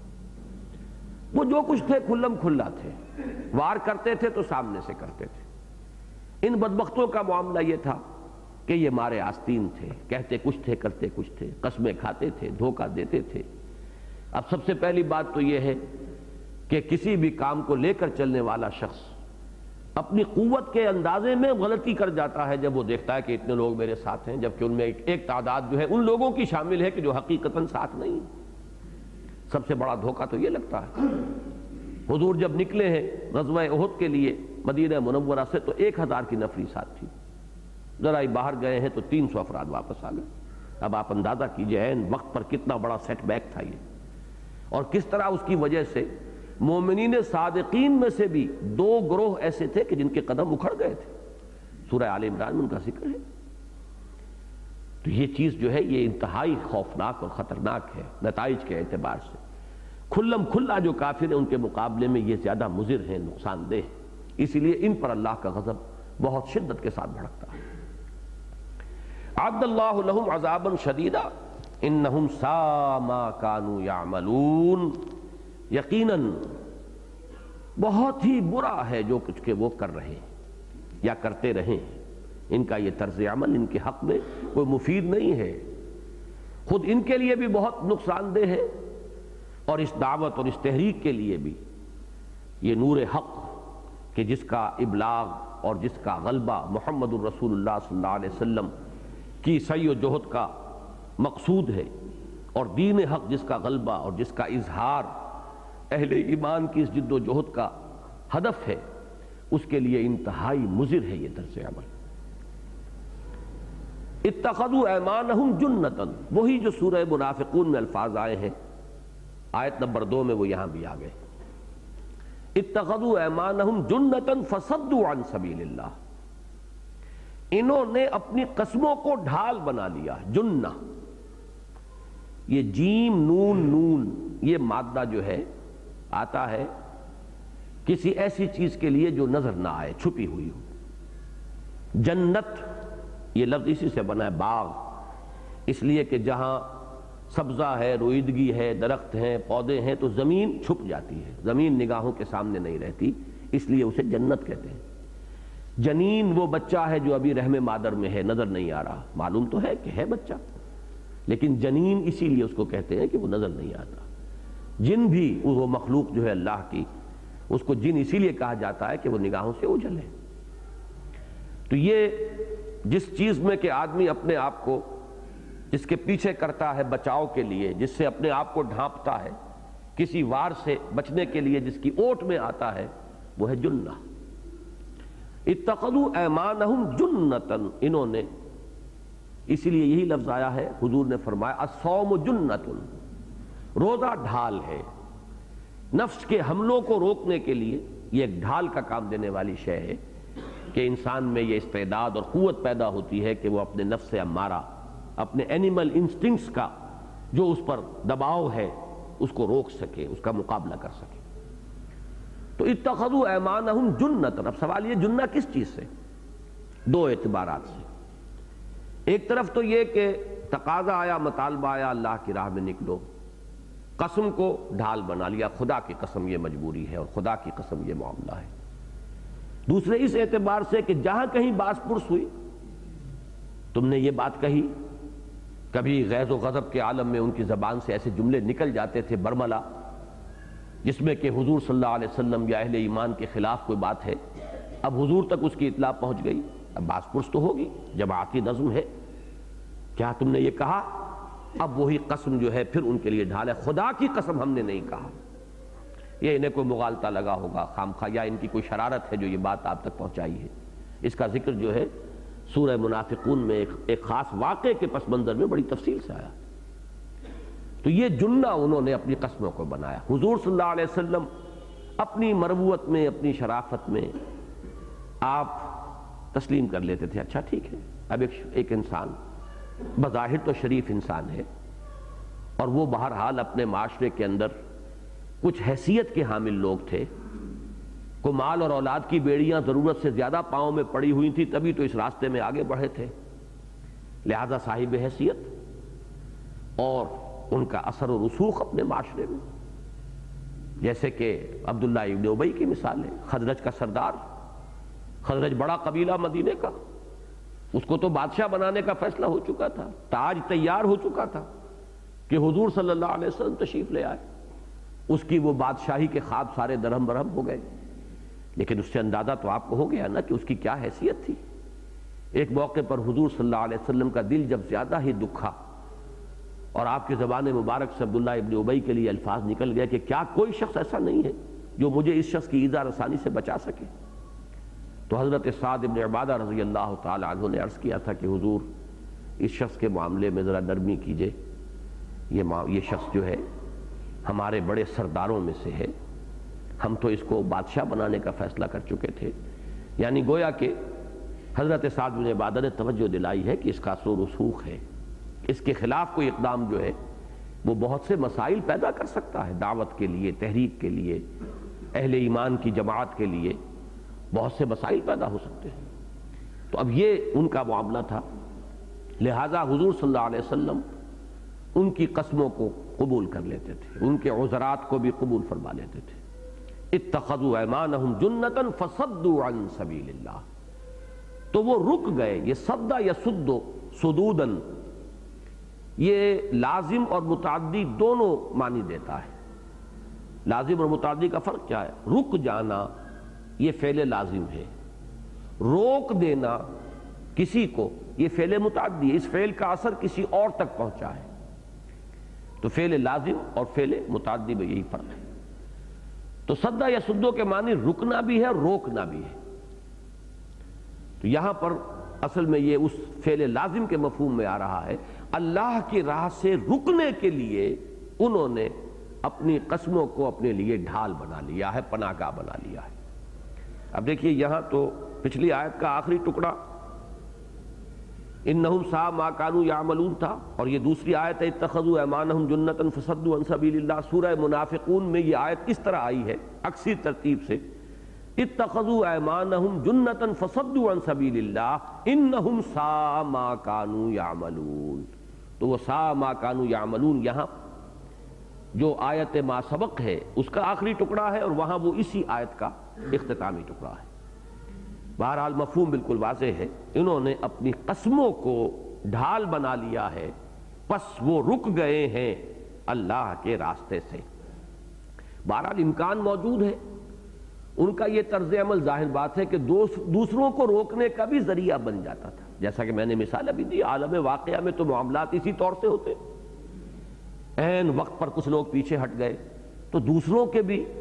وہ جو کچھ تھے کھلم کھلا تھے، وار کرتے تھے تو سامنے سے کرتے تھے. ان بدبختوں کا معاملہ یہ تھا کہ یہ مارے آستین تھے، کہتے کچھ تھے کرتے کچھ تھے، قسمیں کھاتے تھے، دھوکہ دیتے تھے. اب سب سے پہلی بات تو یہ ہے کہ کسی بھی کام کو لے کر چلنے والا شخص اپنی قوت کے اندازے میں غلطی کر جاتا ہے جب وہ دیکھتا ہے کہ اتنے لوگ میرے ساتھ ہیں، جبکہ ان میں ایک, ایک تعداد جو ہے ان لوگوں کی شامل ہے کہ جو حقیقتاً ساتھ نہیں. سب سے بڑا دھوکہ تو یہ لگتا ہے. حضور جب نکلے ہیں غزوہ احد کے لیے مدینہ منورہ سے تو ایک ہزار کی نفری ساتھ تھی. ذرا ہی باہر گئے ہیں تو تین سو افراد واپس آ گئے. اب آپ اندازہ کیجئے عین وقت پر کتنا بڑا سیٹ بیک تھا یہ، اور کس طرح اس کی وجہ سے مومنین صادقین میں سے بھی دو گروہ ایسے تھے کہ جن کے قدم اکھڑ گئے تھے. سورہ آل عمران میں ان کا ذکر ہے. تو یہ چیز جو ہے یہ انتہائی خوفناک اور خطرناک ہے نتائج کے اعتبار سے. کھلم کھلا جو کافر ہیں ان کے مقابلے میں یہ زیادہ مضر ہیں، نقصان دہ. اسی لیے ان پر اللہ کا غضب بہت شدت کے ساتھ بھڑکتا ہے. اعد اللہ لہم عذابا شدیدا انہم ساء ما کانوا یعملون. یقیناً بہت ہی برا ہے جو کچھ کہ وہ کر رہے ہیں یا کرتے رہے ہیں. ان کا یہ طرز عمل ان کے حق میں کوئی مفید نہیں ہے، خود ان کے لیے بھی بہت نقصان دہ ہے، اور اس دعوت اور اس تحریک کے لیے بھی. یہ نور حق کہ جس کا ابلاغ اور جس کا غلبہ محمد الرسول اللہ صلی اللہ علیہ وسلم کی سعی و جہد کا مقصود ہے، اور دین حق جس کا غلبہ اور جس کا اظہار اہل ایمان کی اس جد و جہد کا ہدف ہے، اس کے لیے انتہائی مضر ہے یہ طرز عمل. اتخذوا ایمانہم جنتا، وہی جو سورہ منافقون میں الفاظ آئے ہیں آیت نمبر دو میں وہ یہاں بھی آ گئے. اتخذوا ایمانہم جنتا فصدوا عن سبیل اللہ. انہوں نے اپنی قسموں کو ڈھال بنا لیا. جنہ، یہ جیم نون نون یہ مادہ جو ہے آتا ہے کسی ایسی چیز کے لیے جو نظر نہ آئے، چھپی ہوئی ہو. جنت یہ لفظ اسی سے بنا ہے، باغ، اس لیے کہ جہاں سبزہ ہے، روئیدگی ہے، درخت ہیں، پودے ہیں، تو زمین چھپ جاتی ہے، زمین نگاہوں کے سامنے نہیں رہتی، اس لیے اسے جنت کہتے ہیں. جنین وہ بچہ ہے جو ابھی رحم مادر میں ہے، نظر نہیں آ رہا، معلوم تو ہے کہ ہے بچہ، لیکن جنین اسی لیے اس کو کہتے ہیں کہ وہ نظر نہیں آتا. جن بھی وہ مخلوق جو ہے اللہ کی، اس کو جن اسی لیے کہا جاتا ہے کہ وہ نگاہوں سے اوجھل ہے. تو یہ جس چیز میں کہ آدمی اپنے آپ کو جس کے پیچھے کرتا ہے بچاؤ کے لیے، جس سے اپنے آپ کو ڈھانپتا ہے، کسی وار سے بچنے کے لیے جس کی اوٹ میں آتا ہے، وہ ہے جنہ. اتخذوا ایمانہم جنتن، انہوں نے، اسی لیے یہی لفظ آیا ہے، حضور نے فرمایا الصوم جنتن، روزہ ڈھال ہے، نفس کے حملوں کو روکنے کے لیے یہ ایک ڈھال کا کام دینے والی شے ہے کہ انسان میں یہ استعداد اور قوت پیدا ہوتی ہے کہ وہ اپنے نفس سے امارہ، اپنے اینیمل انسٹنکٹس کا جو اس پر دباؤ ہے اس کو روک سکے، اس کا مقابلہ کر سکے۔ تو اتخذوا ایمانہم جنتن، اب سوال یہ جنہ کس چیز سے؟ دو اعتبارات سے۔ ایک طرف تو یہ کہ تقاضا آیا، مطالبہ آیا، اللہ کی راہ میں نکلو، قسم کو ڈھال بنا لیا، خدا کی قسم یہ مجبوری ہے اور خدا کی قسم یہ معاملہ ہے۔ دوسرے اس اعتبار سے کہ جہاں کہیں باس پرس ہوئی، تم نے یہ بات کہی، کبھی غیظ و غضب کے عالم میں ان کی زبان سے ایسے جملے نکل جاتے تھے برملا، جس میں کہ حضور صلی اللہ علیہ وسلم یا اہل ایمان کے خلاف کوئی بات ہے، اب حضور تک اس کی اطلاع پہنچ گئی، اب باس پرس تو ہوگی، جماعتی نظم ہے، کیا تم نے یہ کہا؟ اب وہی قسم جو ہے پھر ان کے لیے ڈھال ہے، خدا کی قسم ہم نے نہیں کہا۔ یہ انہیں کوئی مغالطہ لگا ہوگا خامخواہ، یا ان کی کوئی شرارت ہے جو یہ بات آپ تک پہنچائی ہے۔ اس کا ذکر جو ہے سورہ منافقون میں ایک ایک خاص واقعے کے پس منظر میں بڑی تفصیل سے آیا۔ تو یہ جنہ انہوں نے اپنی قسموں کو بنایا۔ حضور صلی اللہ علیہ وسلم اپنی مروت میں، اپنی شرافت میں آپ تسلیم کر لیتے تھے، اچھا ٹھیک ہے، اب ایک ایک انسان بظاہر تو شریف انسان ہے اور وہ بہرحال اپنے معاشرے کے اندر کچھ حیثیت کے حامل لوگ تھے، کو مال اور اولاد کی بیڑیاں ضرورت سے زیادہ پاؤں میں پڑی ہوئی تھی، تبھی تو اس راستے میں آگے بڑھے تھے، لہذا صاحب حیثیت اور ان کا اثر و رسوخ اپنے معاشرے میں، جیسے کہ عبداللہ ابن ابی کی مثال ہے، خزرج کا سردار، خزرج بڑا قبیلہ مدینے کا، اس کو تو بادشاہ بنانے کا فیصلہ ہو چکا تھا، تاج تیار ہو چکا تھا کہ حضور صلی اللہ علیہ وسلم تشریف لے آئے، اس کی وہ بادشاہی کے خواب سارے درہم برہم ہو گئے، لیکن اس سے اندازہ تو آپ کو ہو گیا نا کہ اس کی کیا حیثیت تھی۔ ایک موقع پر حضور صلی اللہ علیہ وسلم کا دل جب زیادہ ہی دکھا اور آپ کی زبان مبارک سے عبداللہ ابن ابی کے لیے الفاظ نکل گئے کہ کیا کوئی شخص ایسا نہیں ہے جو مجھے اس شخص کی ایذا رسانی سے بچا سکے، تو حضرت سعد ابن عبادہ رضی اللہ تعالی عنہ نے عرض کیا تھا کہ حضور اس شخص کے معاملے میں ذرا نرمی کیجئے، یہ یہ شخص جو ہے ہمارے بڑے سرداروں میں سے ہے، ہم تو اس کو بادشاہ بنانے کا فیصلہ کر چکے تھے۔ یعنی گویا کہ حضرت سعد بن عبادہ نے توجہ دلائی ہے کہ اس کا اثر و رسوخ ہے، اس کے خلاف کوئی اقدام جو ہے وہ بہت سے مسائل پیدا کر سکتا ہے، دعوت کے لیے، تحریک کے لیے، اہل ایمان کی جماعت کے لیے بہت سے مسائل پیدا ہو سکتے ہیں۔ تو اب یہ ان کا معاملہ تھا، لہذا حضور صلی اللہ علیہ وسلم ان کی قسموں کو قبول کر لیتے تھے، ان کے عذرات کو بھی قبول فرما لیتے تھے۔ اتخذوا ایمانہم جنتن فصدوا عن سبیل اللہ، تو وہ رک گئے۔ یہ صد یا سدو سدودن، یہ لازم اور متعدی دونوں معنی دیتا ہے۔ لازم اور متعدی کا فرق کیا ہے؟ رک جانا یہ فعل لازم ہے، روک دینا کسی کو یہ فعل متعدی ہے، اس فعل کا اثر کسی اور تک پہنچا ہے، تو فعل لازم اور فعل متعدی میں یہی فرق ہے۔ تو صدہ یا سدو کے معنی رکنا بھی ہے، روکنا بھی ہے۔ تو یہاں پر اصل میں یہ اس فعل لازم کے مفہوم میں آ رہا ہے، اللہ کی راہ سے رکنے کے لیے انہوں نے اپنی قسموں کو اپنے لیے ڈھال بنا لیا ہے، پناہ گاہ بنا لیا ہے۔ اب دیکھیے یہاں تو پچھلی آیت کا آخری ٹکڑا انہم ساء ما کانوا یعملون تھا، اور یہ دوسری آیت ہے اتخذوا ایمانہم جنۃ فصدوا عن سبیل اللہ۔ سورہ منافقون میں یہ آیت کس طرح آئی ہے؟ عکسی ترتیب سے، اتخذوا ایمانہم جنۃ فصدوا عن سبیل اللہ انہم ساء ما کانوا یعملون۔ تو وہ ساء ما کانوا یعملون یہاں جو آیت ما سبق ہے اس کا آخری ٹکڑا ہے، اور وہاں وہ اسی آیت کا اختتامی ٹکڑا ہے۔ بہرحال مفہوم بالکل واضح ہے، انہوں نے اپنی قسموں کو ڈھال بنا لیا ہے، پس وہ رک گئے ہیں اللہ کے راستے سے۔ بہرحال امکان موجود ہے، ان کا یہ طرز عمل ظاہر بات ہے کہ دوسروں کو روکنے کا بھی ذریعہ بن جاتا تھا، جیسا کہ میں نے مثال ابھی دی، عالم واقعہ میں تو معاملات اسی طور سے ہوتے، عین وقت پر کچھ لوگ پیچھے ہٹ گئے تو دوسروں کے بھی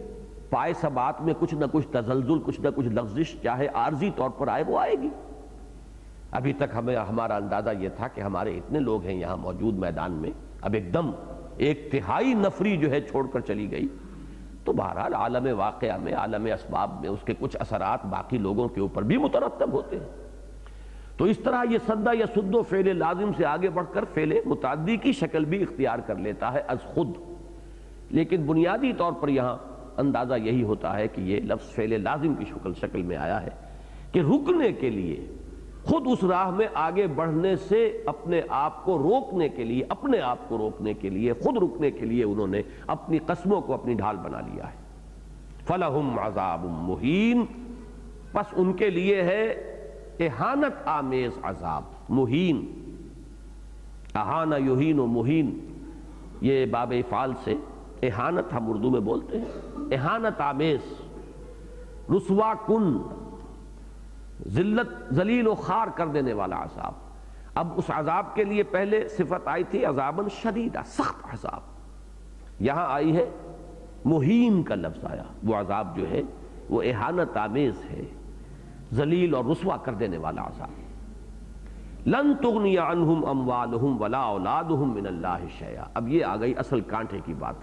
پائے ثبات میں کچھ نہ کچھ تزلزل، کچھ نہ کچھ لغزش چاہے عارضی طور پر آئے وہ آئے گی۔ ابھی تک ہمیں ہمارا اندازہ یہ تھا کہ ہمارے اتنے لوگ ہیں یہاں موجود میدان میں، اب ایک دم ایک تہائی نفری جو ہے چھوڑ کر چلی گئی، تو بہرحال عالم واقعہ میں، عالم اسباب میں اس کے کچھ اثرات باقی لوگوں کے اوپر بھی مترتب ہوتے ہیں۔ تو اس طرح یہ سدا یا سدو فعل لازم سے آگے بڑھ کر فعل متعدی کی شکل بھی اختیار کر لیتا ہے از خود، لیکن بنیادی طور پر یہاں اندازہ یہی ہوتا ہے کہ یہ لفظ فعل لازم کی شکل شکل میں آیا ہے کہ رکنے کے لیے، خود اس راہ میں آگے بڑھنے سے اپنے آپ کو روکنے کے لیے، اپنے آپ کو روکنے کے لیے، خود رکنے کے لیے انہوں نے اپنی قسموں کو اپنی ڈھال بنا لیا ہے۔ فَلَهُمْ عَذَابٌ مُهِينٌ، پس ان کے لیے ہے اہانت آمیز عذاب، مہین، اہانہ یہین و مہین، یہ باب افعال سے اہانت ہم اردو میں بولتے ہیں، اہانت آمیز، رسوا کن، ذلت ذلیل و خوار کر دینے والا عذاب۔ اب اس عذاب کے لیے پہلے صفت آئی تھی عذاباً شدیدہ، سخت عذاب، یہاں آئی ہے مہین کا لفظ آیا، وہ عذاب جو ہے وہ اہانت آمیز ہے، ذلیل اور رسوا کر دینے والا عذاب۔ لن تغنی عنہم اموالہم ولا اولادہم من اللہ شیئا، اب یہ آ گئی اصل کانٹے کی بات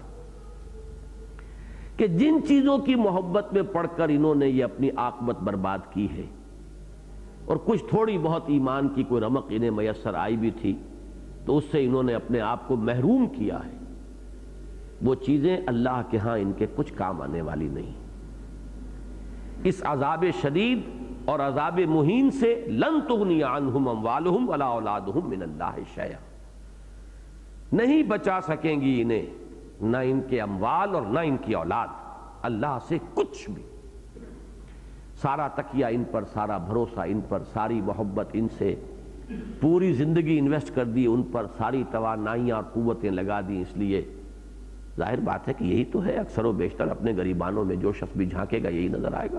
کہ جن چیزوں کی محبت میں پڑھ کر انہوں نے یہ اپنی عاقبت برباد کی ہے، اور کچھ تھوڑی بہت ایمان کی کوئی رمق انہیں میسر آئی بھی تھی، تو اس سے انہوں نے اپنے آپ کو محروم کیا ہے، وہ چیزیں اللہ کے ہاں ان کے کچھ کام آنے والی نہیں۔ اس عذاب شدید اور عذاب مہین سے لن تغنی عنہم اموالہم ولا اولادہم من اللہ شیئا، نہیں بچا سکیں گی انہیں نہ ان کے اموال اور نہ ان کی اولاد اللہ سے کچھ بھی۔ سارا تکیہ ان پر، سارا بھروسہ ان پر، ساری محبت ان سے، پوری زندگی انویسٹ کر دی ان پر، ساری توانائیاں اور قوتیں لگا دی، اس لیے ظاہر بات ہے کہ یہی تو ہے اکثر و بیشتر اپنے غریبانوں میں جو شخص بھی جھانکے گا یہی نظر آئے گا۔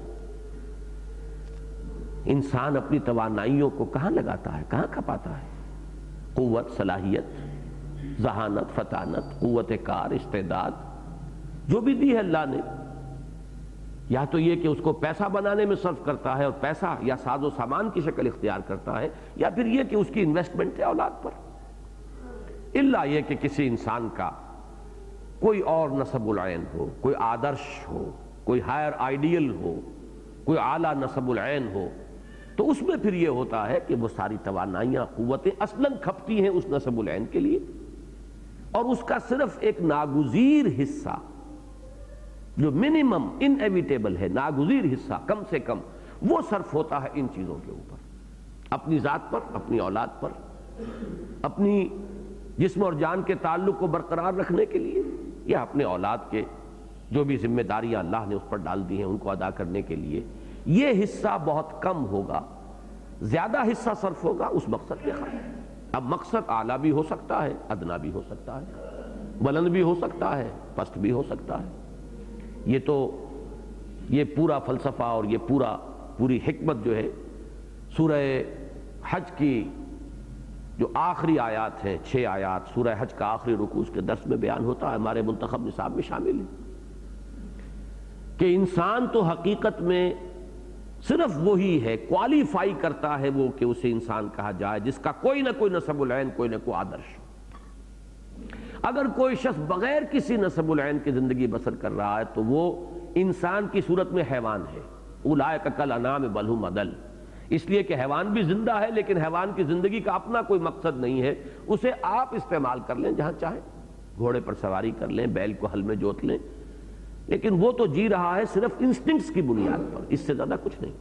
انسان اپنی توانائیوں کو کہاں لگاتا ہے، کہاں کھپاتا ہے؟ قوت، صلاحیت، ذہانت، فطانت، قوت کار، استعداد جو بھی دی ہے اللہ نے، یا تو یہ کہ اس کو پیسہ بنانے میں صرف کرتا ہے اور پیسہ یا ساز و سامان کی شکل اختیار کرتا ہے، یا پھر یہ کہ اس کی انویسٹمنٹ ہے اولاد پر۔ الا یہ کہ کسی انسان کا کوئی اور نسب العین ہو، کوئی آدرش ہو، کوئی ہائر آئیڈیل ہو، کوئی اعلیٰ نسب العین ہو، تو اس میں پھر یہ ہوتا ہے کہ وہ ساری توانائیاں، قوتیں اصلاً کھپتی ہیں اس نسب العین کے لیے، اور اس کا صرف ایک ناگزیر حصہ جو منیمم انیویٹیبل ہے، ناگزیر حصہ کم سے کم، وہ صرف ہوتا ہے ان چیزوں کے اوپر، اپنی ذات پر، اپنی اولاد پر، اپنی جسم اور جان کے تعلق کو برقرار رکھنے کے لیے، یا اپنے اولاد کے جو بھی ذمہ داریاں اللہ نے اس پر ڈال دی ہیں ان کو ادا کرنے کے لیے۔ یہ حصہ بہت کم ہوگا، زیادہ حصہ صرف ہوگا اس مقصد کے خاطر۔ اب مقصد اعلیٰ بھی ہو سکتا ہے، ادنا بھی ہو سکتا ہے، بلند بھی ہو سکتا ہے، پست بھی ہو سکتا ہے۔ یہ تو یہ پورا فلسفہ اور یہ پورا پوری حکمت جو ہے سورہ حج کی جو آخری آیات ہیں، چھ آیات سورہ حج کا آخری رکوع اس کے درس میں بیان ہوتا ہے، ہمارے منتخب نصاب میں شامل ہے کہ انسان تو حقیقت میں صرف وہی ہے، کوالیفائی کرتا ہے وہ کہ اسے انسان کہا جائے جس کا کوئی نہ کوئی نسب العین، کوئی نہ کوئی آدرش۔ اگر کوئی شخص بغیر کسی نسب العین کی زندگی بسر کر رہا ہے تو وہ انسان کی صورت میں حیوان ہے، اولئک کالانعام بل ھم اضل، اس لیے کہ حیوان بھی زندہ ہے لیکن حیوان کی زندگی کا اپنا کوئی مقصد نہیں ہے، اسے آپ استعمال کر لیں جہاں چاہیں، گھوڑے پر سواری کر لیں، بیل کو ہل میں جوت لیں، لیکن وہ تو جی رہا ہے صرف انسٹنکٹس کی بنیاد پر، اس سے زیادہ کچھ نہیں۔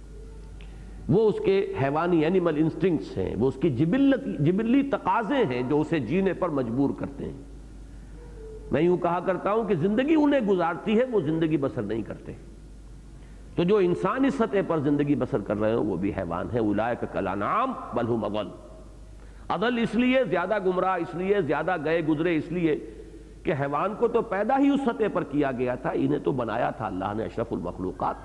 وہ اس کے حیوانی اینیمل انسٹنکٹس ہیں، وہ اس کی جبلت جبلی تقاضے ہیں جو اسے جینے پر مجبور کرتے ہیں۔ میں یوں کہا کرتا ہوں کہ زندگی انہیں گزارتی ہے، وہ زندگی بسر نہیں کرتے۔ تو جو انسان اس سطح پر زندگی بسر کر رہے ہو وہ بھی حیوان ہے، اولئک کالانعام بل ھم اضل۔ اضل اس لیے زیادہ گمراہ، اس لیے زیادہ گئے گزرے، اس لیے کہ حیوان کو تو پیدا ہی اس سطح پر کیا گیا تھا، انہیں تو بنایا تھا اللہ نے اشرف المخلوقات۔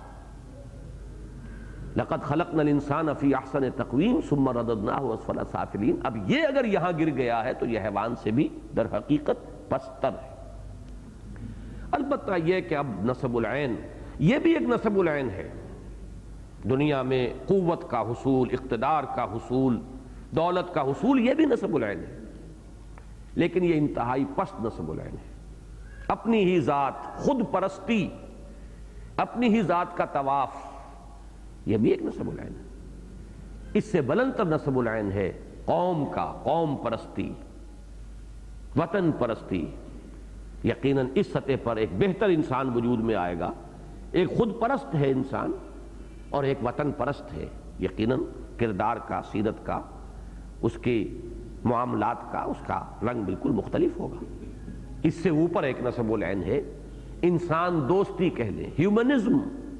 لقد خلقنا الانسان فی احسن تقویم ثم رددناہ اسفل سافلین۔ اب یہ اگر یہاں گر گیا ہے تو یہ حیوان سے بھی در حقیقت پستر ہے۔ البتہ یہ کہ اب نصب العین یہ بھی ایک نصب العین ہے، دنیا میں قوت کا حصول، اقتدار کا حصول، دولت کا حصول، یہ بھی نصب العین ہے، لیکن یہ انتہائی پست نصب العین ہے۔ اپنی ہی ذات، خود پرستی، اپنی ہی ذات کا طواف، یہ بھی ایک نصب العین ہے۔ اس سے بلند تر نصب العین ہے قوم کا، قوم پرستی، وطن پرستی۔ یقیناً اس سطح پر ایک بہتر انسان وجود میں آئے گا، ایک خود پرست ہے انسان اور ایک وطن پرست ہے، یقیناً کردار کا، سیرت کا، اس کے معاملات کا، اس کا رنگ بالکل مختلف ہوگا۔ اس سے اوپر ایک نصب العین ہے انسان دوستی کہہ لیں، ہیومنزم۔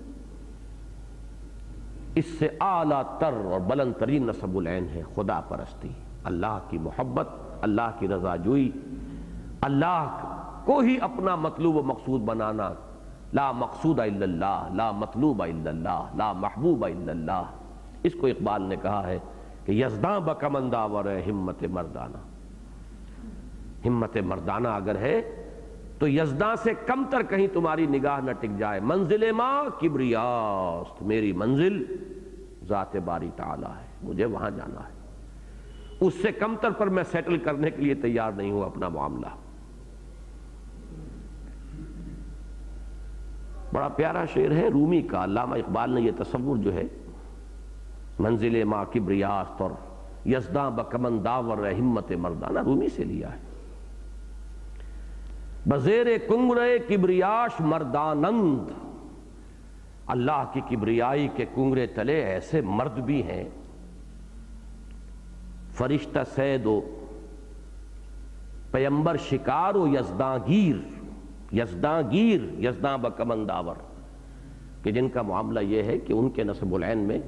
اس سے اعلیٰ تر اور بلند ترین نصب العین ہے خدا پرستی، اللہ کی محبت، اللہ کی رضا جوئی، اللہ کو ہی اپنا مطلوب و مقصود بنانا۔ لا مقصود الا اللہ، لا مطلوب الا اللہ، لا محبوب الا اللہ۔ اس کو اقبال نے کہا ہے کہ یزداں بکمنداور ہمت مردانہ، ہمت مردانہ اگر ہے تو یزداں سے کم تر کہیں تمہاری نگاہ نہ ٹک جائے۔ منزل ماں کبریاست، میری منزل ذات باری تعالی ہے، مجھے وہاں جانا ہے، اس سے کم تر پر میں سیٹل کرنے کے لیے تیار نہیں ہوں اپنا معاملہ۔ بڑا پیارا شعر ہے رومی کا، علامہ اقبال نے یہ تصور جو ہے منزل ماں کبریاست اور یزداں بکمن داور ہمت مردانہ رومی سے لیا ہے۔ بزیر کنگرے کبریاش مردانند، اللہ کی کبریائی کے کنگرے تلے ایسے مرد بھی ہیں، فرشتہ سید و پیمبر شکار و یزداں گیر، یزداں گیر، یزداں بکمن داور، کہ جن کا معاملہ یہ ہے کہ ان کے نصب العین میں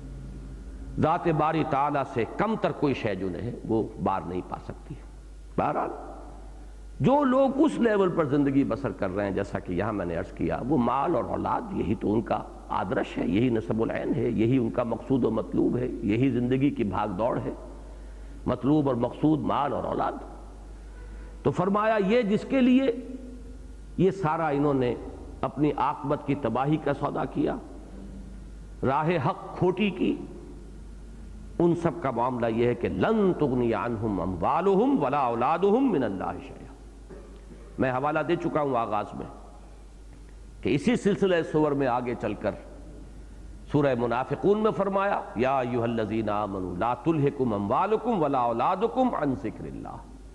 ذات باری تعالیٰ سے کم تر کوئی شے جو ہے وہ بار نہیں پا سکتی۔ بہرحال جو لوگ اس لیول پر زندگی بسر کر رہے ہیں، جیسا کہ یہاں میں نے عرض کیا، وہ مال اور اولاد یہی تو ان کا آدرش ہے، یہی نصب العین ہے، یہی ان کا مقصود و مطلوب ہے، یہی زندگی کی بھاگ دوڑ ہے، مطلوب اور مقصود مال اور اولاد۔ تو فرمایا یہ جس کے لیے یہ سارا انہوں نے اپنی عاقبت کی تباہی کا سودا کیا، راہ حق کھوٹی کی، ان سب کا معاملہ یہ ہے کہ لن تغنی عنہم اموالہم ولا اولادہم من اللہ شیئا۔ میں حوالہ دے چکا ہوں آغاز میں کہ اسی سلسلہ سور میں آگے چل کر سورہ منافقون میں فرمایا یا ایھا الذین آمنوا لا تلھکم اموالکم ولا اولادکم عن ذکر اللہ۔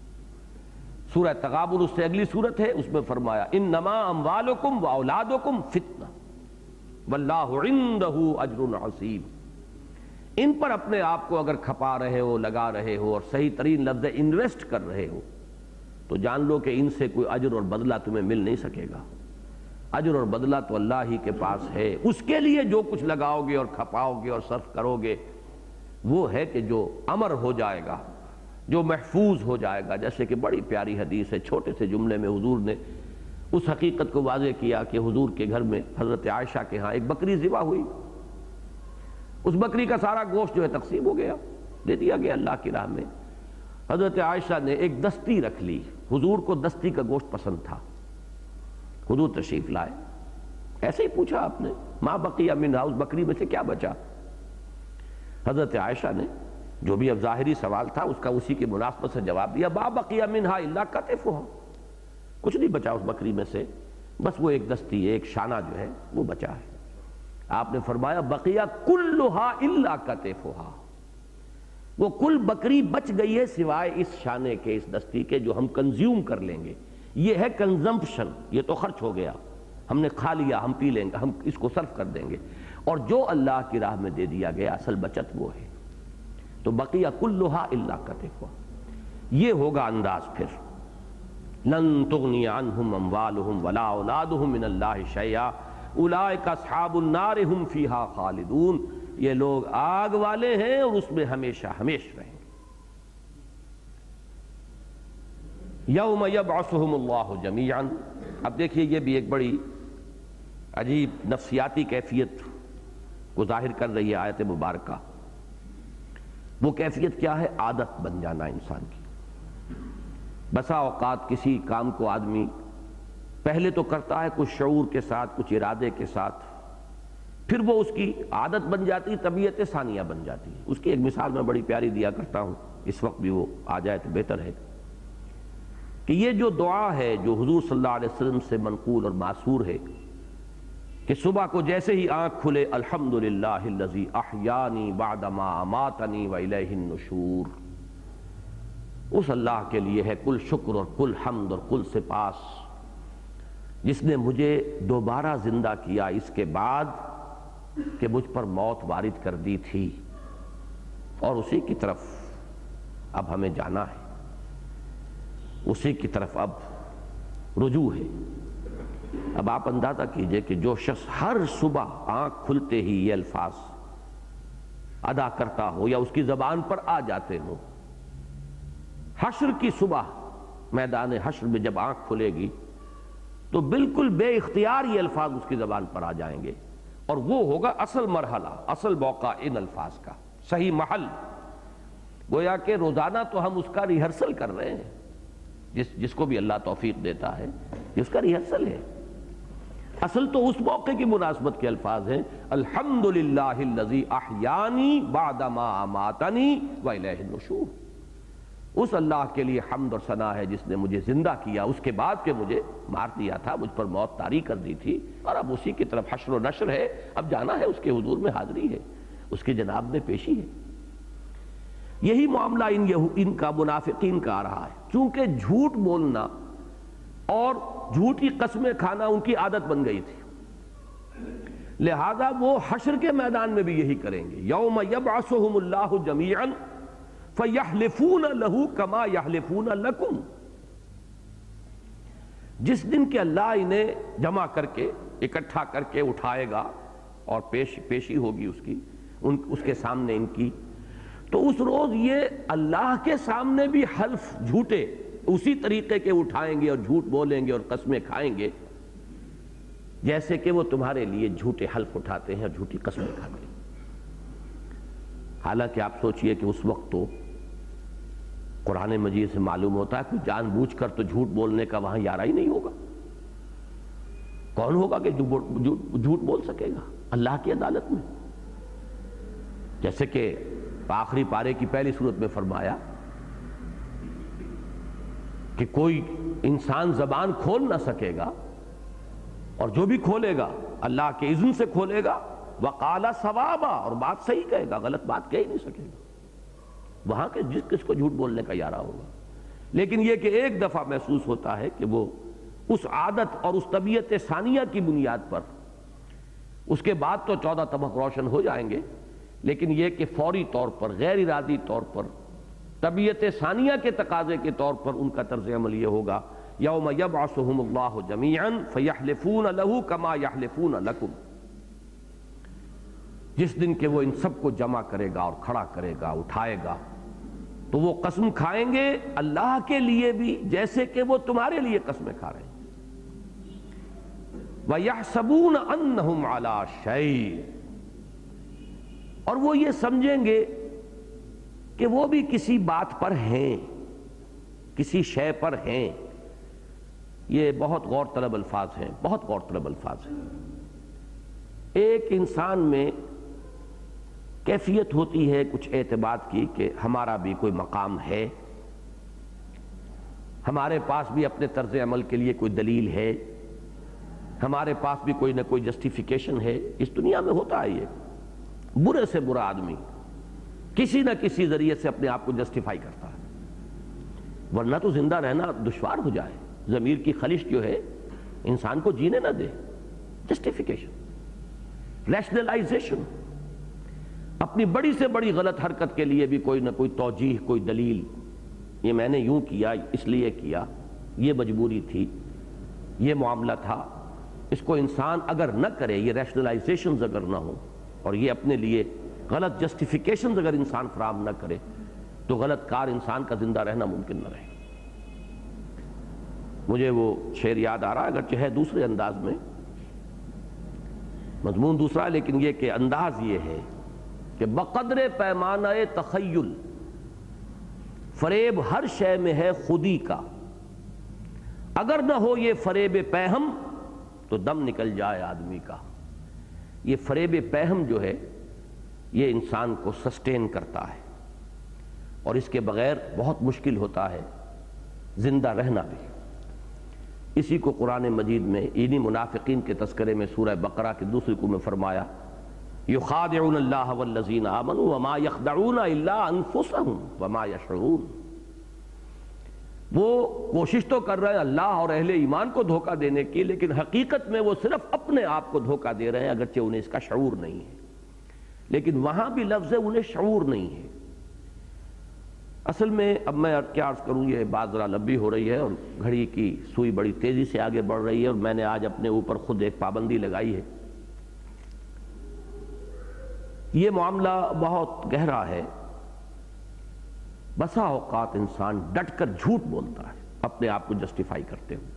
سورہ تغابن اس سے اگلی سورت ہے، اس میں فرمایا انما اموالکم واولادکم فتنہ واللہ عندہ اجر عظیم۔ ان پر اپنے آپ کو اگر کھپا رہے ہو، لگا رہے ہو اور صحیح ترین لفظ انویسٹ کر رہے ہو تو جان لو کہ ان سے کوئی اجر اور بدلہ تمہیں مل نہیں سکے گا۔ اجر اور بدلہ تو اللہ ہی کے پاس ہے، اس کے لیے جو کچھ لگاؤ گے اور کھپاؤ گے اور صرف کرو گے وہ ہے کہ جو امر ہو جائے گا، جو محفوظ ہو جائے گا۔ جیسے کہ بڑی پیاری حدیث ہے، چھوٹے سے جملے میں حضور نے اس حقیقت کو واضح کیا کہ حضور کے گھر میں حضرت عائشہ کے ہاں ایک بکری ذبح ہوئی، اس بکری کا سارا گوشت جو ہے تقسیم ہو گیا، دے دیا گیا اللہ کی راہ میں۔ حضرت عائشہ نے ایک دستی رکھ لی، حضور کو دستی کا گوشت پسند تھا، حضور تشریف لائے، ایسے ہی پوچھا آپ نے ما بقی منھا، اس بکری میں سے کیا بچا؟ حضرت عائشہ نے جو بھی اب ظاہری سوال تھا اس کا اسی کی مناسبت سے جواب دیا ما بقی منھا الا کتفھا، کچھ نہیں بچا اس بکری میں سے، بس وہ ایک دستی، ایک شانہ جو ہے وہ بچا ہے۔ آپ نے فرمایا بقیہ کلھا الا کتفھا، وہ کل بکری بچ گئی ہے سوائے اس شانے کے، اس دستی کے جو ہم کنزیوم کر لیں گے۔ یہ ہے کنزمپشن، یہ تو خرچ ہو گیا، ہم نے کھا لیا، ہم پی لیں گے، ہم اس کو صرف کر دیں گے، اور جو اللہ کی راہ میں دے دیا گیا اصل بچت وہ ہے۔ تو بقیہ کلھا الا کتفھا، یہ ہوگا انداز پھر لن تغنی عنہم اموالہم ولا اولادہم من اللہ شیئا اولئک اصحاب النار ہم فیہا خالدون، یہ لوگ آگ والے ہیں اور اس میں ہمیشہ ہمیش رہیں گے۔ یوم یبعثہم اللہ جمیعا، اب دیکھیے یہ بھی ایک بڑی عجیب نفسیاتی کیفیت کو ظاہر کر رہی ہے آیت مبارکہ۔ وہ کیفیت کیا ہے؟ عادت بن جانا انسان کی۔ بسا اوقات کسی کام کو آدمی پہلے تو کرتا ہے کچھ شعور کے ساتھ، کچھ ارادے کے ساتھ، پھر وہ اس کی عادت بن جاتی، طبیعت ثانیہ بن جاتی ہے۔ اس کی ایک مثال میں بڑی پیاری دیا کرتا ہوں، اس وقت بھی وہ آ جائے تو بہتر ہے، کہ یہ جو دعا ہے جو حضور صلی اللہ علیہ وسلم سے منقول اور ماثور ہے کہ صبح کو جیسے ہی آنکھ کھلے الحمدللہ الذی احیانی بعد ما اماتنی والیہ النشور، اس اللہ کے لیے ہے کل شکر اور کل حمد اور کل سپاس جس نے مجھے دوبارہ زندہ کیا اس کے بعد کہ مجھ پر موت وارد کر دی تھی، اور اسی کی طرف اب ہمیں جانا ہے، اسی کی طرف اب رجوع ہے۔ اب آپ اندازہ کیجئے کہ جو شخص ہر صبح آنکھ کھلتے ہی یہ الفاظ ادا کرتا ہو یا اس کی زبان پر آ جاتے ہو، حشر کی صبح میدان حشر میں جب آنکھ کھلے گی تو بالکل بے اختیار یہ الفاظ اس کی زبان پر آ جائیں گے، اور وہ ہوگا اصل مرحلہ، اصل موقع ان الفاظ کا، صحیح محل۔ گویا کہ روزانہ تو ہم اس کا ریہرسل کر رہے ہیں، جس جس کو بھی اللہ توفیق دیتا ہے اس کا ریہرسل ہے۔ اصل تو اس موقع کی مناسبت کے الفاظ ہیں، الحمدللہ الذی احیانی بعد ما اماتنی والیہ النشور، اس اللہ کے لیے حمد اور ثنا ہے جس نے مجھے زندہ کیا اس کے بعد کہ مجھے مار دیا تھا، مجھ پر موت طاری کر دی تھی، اور اب اسی کی طرف حشر و نشر ہے، اب جانا ہے، اس کے حضور میں حاضری ہے، اس کے جناب میں پیشی ہے۔ یہی معاملہ ان ان کا منافقین کا آ رہا ہے، چونکہ جھوٹ بولنا اور جھوٹی قسمیں کھانا ان کی عادت بن گئی تھی، لہذا وہ حشر کے میدان میں بھی یہی کریں گے۔ یوم یبعثہم اللہ جمیعا فَيَحْلِفُونَ لَهُ كَمَا يَحْلِفُونَ لَكُمْ، جس دن کہ اللہ انہیں جمع کر کے اکٹھا کر کے اٹھائے گا اور پیش پیشی ہوگی اس کی ان اس کے سامنے ان کی، تو اس روز یہ اللہ کے سامنے بھی حلف جھوٹے اسی طریقے کے اٹھائیں گے اور جھوٹ بولیں گے اور قسمیں کھائیں گے جیسے کہ وہ تمہارے لیے جھوٹے حلف اٹھاتے ہیں اور جھوٹی قسمیں کھاتے ہیں۔ حالانکہ آپ سوچئے کہ اس وقت تو قرآن مجید سے معلوم ہوتا ہے کہ جان بوجھ کر تو جھوٹ بولنے کا وہاں یارہ ہی نہیں ہوگا، کون ہوگا کہ جھوٹ بول سکے گا اللہ کی عدالت میں؟ جیسے کہ آخری پارے کی پہلی صورت میں فرمایا کہ کوئی انسان زبان کھول نہ سکے گا، اور جو بھی کھولے گا اللہ کے اذن سے کھولے گا، وَقَالَ صَوَابًا، اور بات صحیح کہے گا، غلط بات کہہ ہی نہیں سکے گا، وہاں کے جس کس کو جھوٹ بولنے کا یارہ ہوگا۔ لیکن یہ کہ ایک دفعہ محسوس ہوتا ہے کہ وہ اس عادت اور اس طبیعت ثانیہ کی بنیاد پر، اس کے بعد تو چودہ طبق روشن ہو جائیں گے، لیکن یہ کہ فوری طور پر، غیر ارادی طور پر، طبیعت ثانیہ کے تقاضے کے طور پر ان کا طرز عمل یہ ہوگا، یوم یبعثہم اللہ جمیعا فیحلفون لہ کما یحلفون لکم، جس دن کہ وہ ان سب کو جمع کرے گا اور کھڑا کرے گا، اٹھائے گا، تو وہ قسم کھائیں گے اللہ کے لیے بھی جیسے کہ وہ تمہارے لیے قسمیں کھا رہے ہیں۔ وَيَحْسَبُونَ أَنَّهُمْ عَلَى شَيْءٍ، اور وہ یہ سمجھیں گے کہ وہ بھی کسی بات پر ہیں، کسی شے پر ہیں۔ یہ بہت غور طلب الفاظ ہیں، بہت غور طلب الفاظ ہیں۔ ایک انسان میں کیفیت ہوتی ہے کچھ اعتماد کی کہ ہمارا بھی کوئی مقام ہے، ہمارے پاس بھی اپنے طرز عمل کے لیے کوئی دلیل ہے، ہمارے پاس بھی کوئی نہ کوئی جسٹیفیکیشن ہے۔ اس دنیا میں ہوتا ہے یہ، برے سے برا آدمی کسی نہ کسی ذریعے سے اپنے آپ کو جسٹیفائی کرتا ہے، ورنہ تو زندہ رہنا دشوار ہو جائے۔ ضمیر کی خلش جو ہے انسان کو جینے نہ دے۔ جسٹیفیکیشن، ریشنلائزیشن، اپنی بڑی سے بڑی غلط حرکت کے لیے بھی کوئی نہ کوئی توجیہ، کوئی دلیل، یہ میں نے یوں کیا، اس لیے کیا، یہ مجبوری تھی، یہ معاملہ تھا۔ اس کو انسان اگر نہ کرے، یہ ریشنلائزیشنز اگر نہ ہو اور یہ اپنے لیے غلط جسٹیفیکیشنز اگر انسان فراہم نہ کرے، تو غلط کار انسان کا زندہ رہنا ممکن نہ رہے۔ مجھے وہ شعر یاد آ رہا ہے، اگرچہ ہے دوسرے انداز میں، مضمون دوسرا ہے، لیکن یہ کہ انداز یہ ہے کہ بقدر پیمانہ تخیل فریب ہر شے میں ہے خودی کا، اگر نہ ہو یہ فریب پیہم تو دم نکل جائے آدمی کا۔ یہ فریب پیہم جو ہے یہ انسان کو سسٹین کرتا ہے، اور اس کے بغیر بہت مشکل ہوتا ہے زندہ رہنا بھی۔ اسی کو قرآن مجید میں انہی منافقین کے تذکرے میں سورہ بقرہ کے دوسری کو میں فرمایا، یخادعون اللہ والذین آمنوا وما یخدعون الا انفسهم وما یشعرون۔ وہ کوشش تو کر رہے ہیں اللہ اور اہل ایمان کو دھوکہ دینے کی، لیکن حقیقت میں وہ صرف اپنے آپ کو دھوکہ دے رہے ہیں، اگرچہ انہیں اس کا شعور نہیں ہے۔ لیکن وہاں بھی لفظ انہیں شعور نہیں ہے۔ اصل میں اب میں کیا عرض کروں، یہ بات ذرا لمبی ہو رہی ہے اور گھڑی کی سوئی بڑی تیزی سے آگے بڑھ رہی ہے، اور میں نے آج اپنے اوپر خود ایک پابندی لگائی ہے۔ یہ معاملہ بہت گہرا ہے۔ بسا اوقات انسان ڈٹ کر جھوٹ بولتا ہے اپنے آپ کو جسٹیفائی کرتے ہوئے،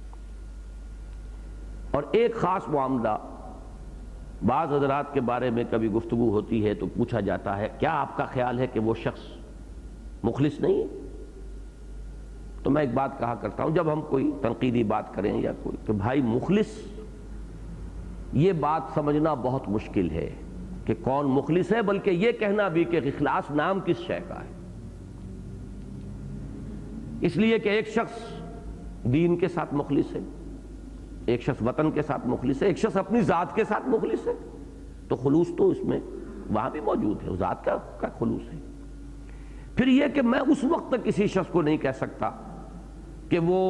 اور ایک خاص معاملہ بعض حضرات کے بارے میں کبھی گفتگو ہوتی ہے تو پوچھا جاتا ہے کیا آپ کا خیال ہے کہ وہ شخص مخلص نہیں ہے؟ تو میں ایک بات کہا کرتا ہوں جب ہم کوئی تنقیدی بات کریں یا کوئی، کہ بھائی مخلص یہ بات سمجھنا بہت مشکل ہے کہ کون مخلص ہے، بلکہ یہ کہنا بھی کہ اخلاص نام کس شے کا ہے۔ اس لیے کہ ایک شخص دین کے ساتھ مخلص ہے، ایک شخص وطن کے ساتھ مخلص ہے، ایک شخص اپنی ذات کے ساتھ مخلص ہے، تو خلوص تو اس میں وہاں بھی موجود ہے، ذات کا کا خلوص ہے۔ پھر یہ کہ میں اس وقت تک کسی شخص کو نہیں کہہ سکتا کہ وہ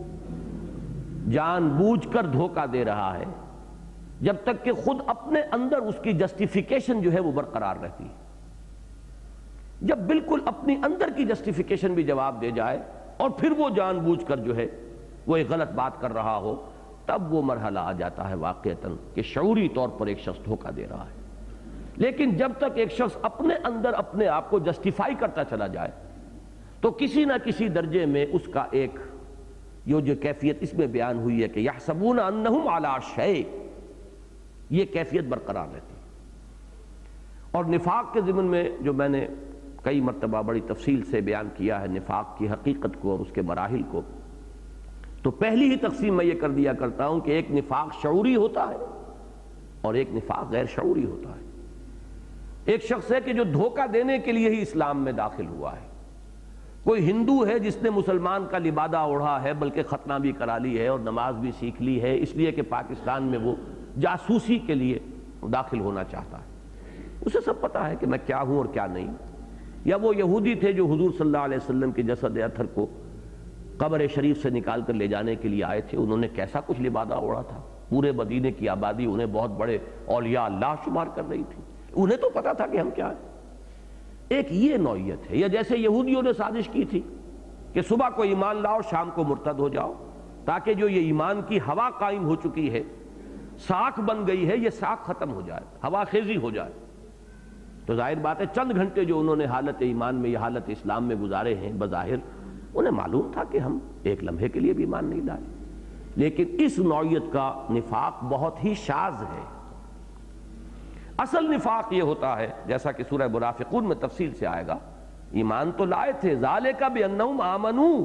جان بوجھ کر دھوکہ دے رہا ہے جب تک کہ خود اپنے اندر اس کی جسٹیفیکیشن جو ہے وہ برقرار رہتی ہے۔ جب بالکل اپنی اندر کی جسٹیفیکیشن بھی جواب دے جائے اور پھر وہ جان بوجھ کر جو ہے وہ ایک غلط بات کر رہا ہو، تب وہ مرحلہ آ جاتا ہے واقعتاً کہ شعوری طور پر ایک شخص دھوکہ دے رہا ہے۔ لیکن جب تک ایک شخص اپنے اندر اپنے آپ کو جسٹیفائی کرتا چلا جائے تو کسی نہ کسی درجے میں اس کا ایک یہ جو کیفیت اس میں بیان ہوئی ہے کہ یحسبون انہم علی شیء، یہ کیفیت برقرار رہتی۔ اور نفاق کے ضمن میں جو میں نے کئی مرتبہ بڑی تفصیل سے بیان کیا ہے نفاق کی حقیقت کو اور اس کے مراحل کو، تو پہلی ہی تقسیم میں یہ کر دیا کرتا ہوں کہ ایک نفاق شعوری ہوتا ہے اور ایک نفاق غیر شعوری ہوتا ہے۔ ایک شخص ہے کہ جو دھوکہ دینے کے لیے ہی اسلام میں داخل ہوا ہے۔ کوئی ہندو ہے جس نے مسلمان کا لبادہ اوڑھا ہے، بلکہ ختنہ بھی کرا لی ہے اور نماز بھی سیکھ لی ہے، اس لیے کہ پاکستان میں وہ جاسوسی کے لیے داخل ہونا چاہتا ہے۔ اسے سب پتا ہے کہ میں کیا ہوں اور کیا نہیں۔ یا وہ یہودی تھے جو حضور صلی اللہ علیہ وسلم کے جسد اطہر کو قبر شریف سے نکال کر لے جانے کے لیے آئے تھے، انہوں نے کیسا کچھ لبادہ اوڑھا تھا، پورے مدینے کی آبادی انہیں بہت بڑے اولیاء اللہ شمار کر رہی تھی، انہیں تو پتا تھا کہ ہم کیا ہیں۔ ایک یہ نوعیت ہے۔ یا جیسے یہودیوں نے سازش کی تھی کہ صبح کو ایمان لاؤ شام کو مرتد ہو جاؤ، تاکہ جو یہ ایمان کی ہوا قائم ہو چکی ہے، ساکھ بن گئی ہے، یہ ساکھ ختم ہو جائے، ہوا خیزی ہو جائے۔ تو ظاہر بات ہے چند گھنٹے جو انہوں نے حالت ایمان میں یا حالت اسلام میں گزارے ہیں، بظاہر انہیں معلوم تھا کہ ہم ایک لمحے کے لیے بھی ایمان نہیں لائے۔ لیکن اس نوعیت کا نفاق بہت ہی شاذ ہے۔ اصل نفاق یہ ہوتا ہے جیسا کہ سورہ منافقون میں تفصیل سے آئے گا، ایمان تو لائے تھے، ذالک بانہم آمنوا،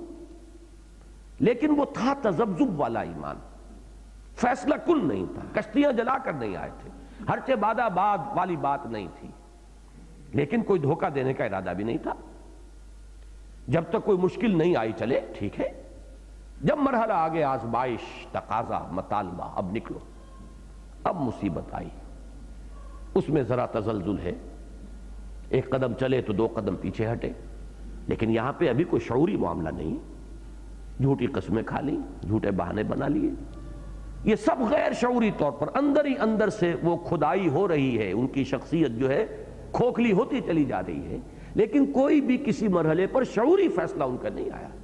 لیکن وہ تھا تذبذب والا ایمان، فیصلہ کن نہیں تھا، کشتیاں جلا کر نہیں آئے تھے، ہرچہ بادہ باد والی بات نہیں تھی، لیکن کوئی دھوکہ دینے کا ارادہ بھی نہیں تھا۔ جب تک کوئی مشکل نہیں آئی چلے ٹھیک ہے، جب مرحلہ آگے آزمائش، تقاضا، مطالبہ، اب نکلو، اب مصیبت آئی، اس میں ذرا تزلزل ہے، ایک قدم چلے تو دو قدم پیچھے ہٹے، لیکن یہاں پہ ابھی کوئی شعوری معاملہ نہیں، جھوٹی قسمیں کھا لی، جھوٹے بہانے بنا لیے، یہ سب غیر شعوری طور پر اندر ہی اندر سے وہ کھدائی ہو رہی ہے، ان کی شخصیت جو ہے کھوکھلی ہوتی چلی جا رہی ہے، لیکن کوئی بھی کسی مرحلے پر شعوری فیصلہ ان کا نہیں آیا۔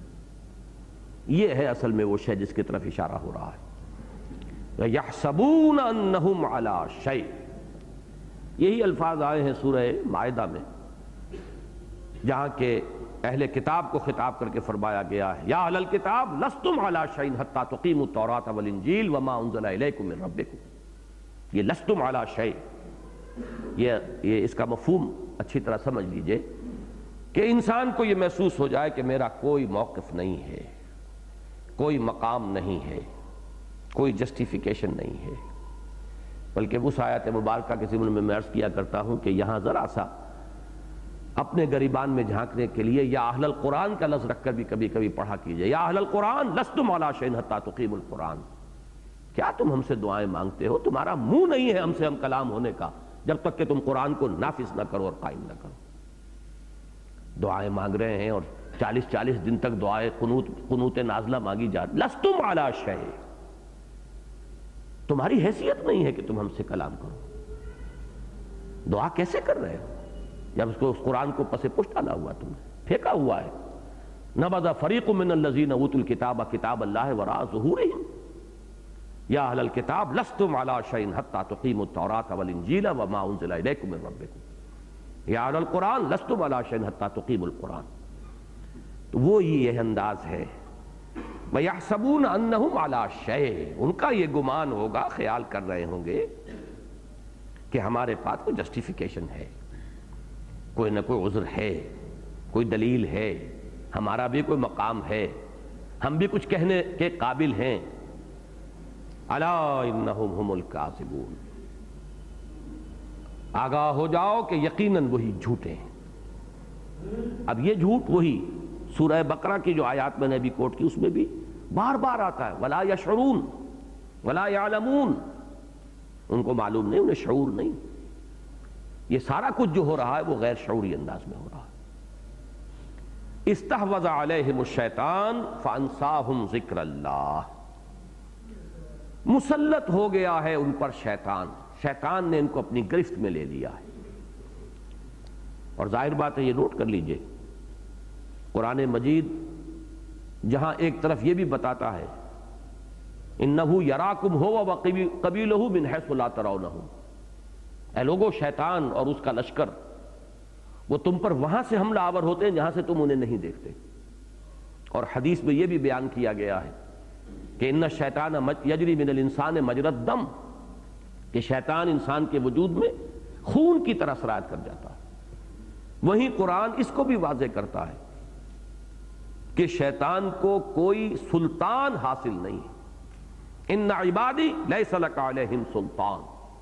یہ ہے اصل میں وہ شے جس کی طرف اشارہ ہو رہا ہے، یحسبون انہم علی شیء۔ یہی الفاظ آئے ہیں سورہ مائدہ میں، جہاں کہ اہل کتاب کو خطاب کر کے فرمایا گیا ہے، یا اہل الکتاب لستم علی شیء حتی تقیموا التوراۃ والانجیل وما انزل الیکم من ربکم۔ یہ لستم علی شیء، یہ یہ اس کا مفہوم اچھی طرح سمجھ لیجئے کہ انسان کو یہ محسوس ہو جائے کہ میرا کوئی موقف نہیں ہے، کوئی مقام نہیں ہے، کوئی جسٹیفیکیشن نہیں ہے، بلکہ اس آیت مبارکہ کے ضمن میں میں عرض کیا کرتا ہوں کہ یہاں ذرا سا اپنے گریبان میں جھانکنے کے لیے یا اہل القرآن کا لفظ رکھ کر بھی کبھی کبھی پڑھا کیجئے، یا اہل القرآن لستم علی شیء حتی تقیموا القرآن، کیا تم ہم سے دعائیں مانگتے ہو؟ تمہارا منہ نہیں ہے ہم سے ہم کلام ہونے کا جب تک کہ تم قرآن کو نافذ نہ کرو اور قائم نہ کرو۔ دعائیں مانگ رہے ہیں اور چالیس چالیس دن تک دعائیں قنوت قنوت نازلہ مانگی جا رہی، لستم علی شیء، تمہاری حیثیت نہیں ہے کہ تم ہم سے کلام کرو، دعا کیسے کر رہے ہو جب اس کو اس قرآن کو پس پشت ڈالا ہوا تم نے، پھینکا ہوا ہے۔ نبذ فریق من الذین اوتوا الکتاب کتاب اللہ وراء ظہورہم یا اہل الکتاب لستم علی شیء حتی تقیموا التوراۃ والانجیل وما انزل الیکم من ربکم یا اہل القرآن لستم علی شیء حتی تقیموا القرآن۔ تو وہ یہ انداز ہے، وَيَحْسَبُونَ أَنَّهُمْ عَلَىٰ شَيْءٍ، ان کا یہ گمان ہوگا، خیال کر رہے ہوں گے کہ ہمارے پاس کوئی جسٹیفیکیشن ہے، کوئی نہ کوئی عذر ہے، کوئی دلیل ہے، ہمارا بھی کوئی مقام ہے، ہم بھی کچھ کہنے کے قابل ہیں۔ الا انہم ہم الکاذبون، آگاہ ہو جاؤ کہ یقیناً وہی جھوٹے ہیں۔ اب یہ جھوٹ وہی سورہ بقرہ کی جو آیات میں نے ابھی کوٹ کی اس میں بھی بار بار آتا ہے، ولا یشعرون ولا یعلمون، ان کو معلوم نہیں، انہیں شعور نہیں۔ یہ سارا کچھ جو ہو رہا ہے وہ غیر شعوری انداز میں ہو رہا ہے۔ استحوذ علیہم الشیطان فانساہم ذکر اللہ، مسلط ہو گیا ہے ان پر شیطان، شیطان نے ان کو اپنی گرفت میں لے لیا ہے۔ اور ظاہر بات ہے، یہ نوٹ کر لیجئے، قرآن مجید جہاں ایک طرف یہ بھی بتاتا ہے انہو یراکم ہو وقبیلہ من حیث لا ترونہم، اے لوگو شیطان اور اس کا لشکر وہ تم پر وہاں سے حملہ آور ہوتے ہیں جہاں سے تم انہیں نہیں دیکھتے۔ اور حدیث میں یہ بھی بیان کیا گیا ہے کہ ان الشیطان یجری من الانسان مجری الدم، کہ شیطان انسان کے وجود میں خون کی طرح سرایت کر جاتا ہے۔ وہیں قرآن اس کو بھی واضح کرتا ہے کہ شیطان کو کوئی سلطان حاصل نہیں، ان عبادی لیس لک علیہم سلطان،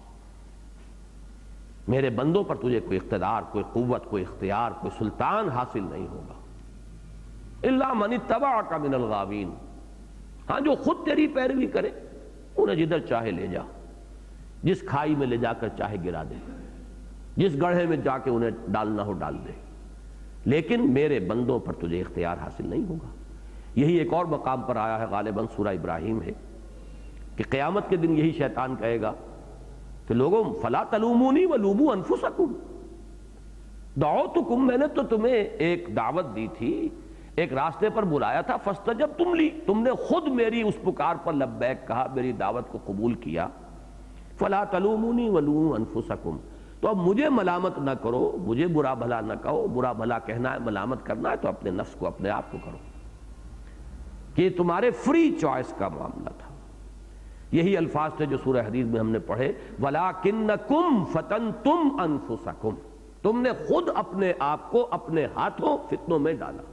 میرے بندوں پر تجھے کوئی اقتدار، کوئی قوت، کوئی اختیار، کوئی سلطان حاصل نہیں ہوگا، الا من اتبعک من الغاوین، ہاں جو خود تیری پیروی کرے انہیں جدھر چاہے لے جا، جس کھائی میں لے جا کر چاہے گرا دے، جس گڑھے میں جا کے انہیں ڈالنا ہو ڈال دے، لیکن میرے بندوں پر تجھے اختیار حاصل نہیں ہوگا۔ یہی ایک اور مقام پر آیا ہے، غالباً سورہ ابراہیم ہے، کہ قیامت کے دن یہی شیطان کہے گا کہ لوگوں فلا تلومونی ولوموا انفسکم، دعوتکم، میں نے تو تمہیں ایک دعوت دی تھی، ایک راستے پر بلایا تھا، فاستجبتم لی، تم نے خود میری اس پکار پر لبیک کہا، میری دعوت کو قبول کیا، فلا تلومونی ولوموا انفسکم، تو اب مجھے ملامت نہ کرو، مجھے برا بھلا نہ کہو، برا بھلا کہنا ہے، ملامت کرنا ہے تو اپنے نفس کو، اپنے آپ کو کرو، کہ تمہارے فری چوائس کا معاملہ تھا۔ یہی الفاظ تھے جو سورہ حدید میں ہم نے پڑھے، وَلَٰكِنَّكُمْ فَتَنْتُمْ أَنفُسَكُمْ، تم نے خود اپنے آپ کو اپنے ہاتھوں فتنوں میں ڈالا۔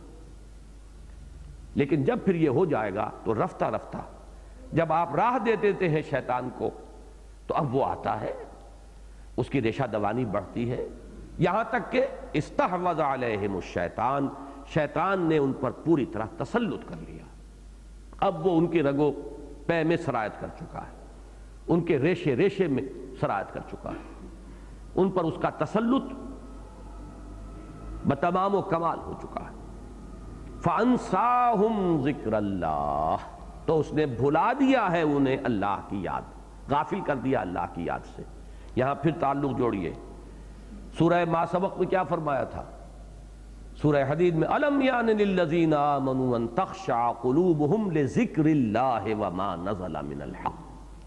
لیکن جب پھر یہ ہو جائے گا تو رفتہ رفتہ جب آپ راہ دے دیتے ہیں شیطان کو تو اب وہ آتا ہے، اس کی ریشہ دوانی بڑھتی ہے، یہاں تک کہ استحوذ علیہم الشیطان، شیطان نے ان پر پوری طرح تسلط کر لیا، اب وہ ان کی رگو پے میں سرایت کر چکا ہے، ان کے ریشے ریشے میں سرایت کر چکا ہے، ان پر اس کا تسلط بتمام و کمال ہو چکا ہے۔ فَأَنْسَاهُمْ ذِكْرَ اللَّهِ، تو اس نے بھلا دیا ہے انہیں اللہ کی یاد، غافل کر دیا اللہ کی یاد سے۔ یہاں پھر تعلق جوڑیے، سورہ ما سبق میں کیا فرمایا تھا؟ سورہ حدید میں أَلَمْ يَعْنِ لِلَّذِينَ آمَنُوا أَن تَخْشَعَ قُلُوبُهُمْ لِذِكْرِ اللَّهِ وَمَا نَزَلَ مِنَ الْحَقِّ،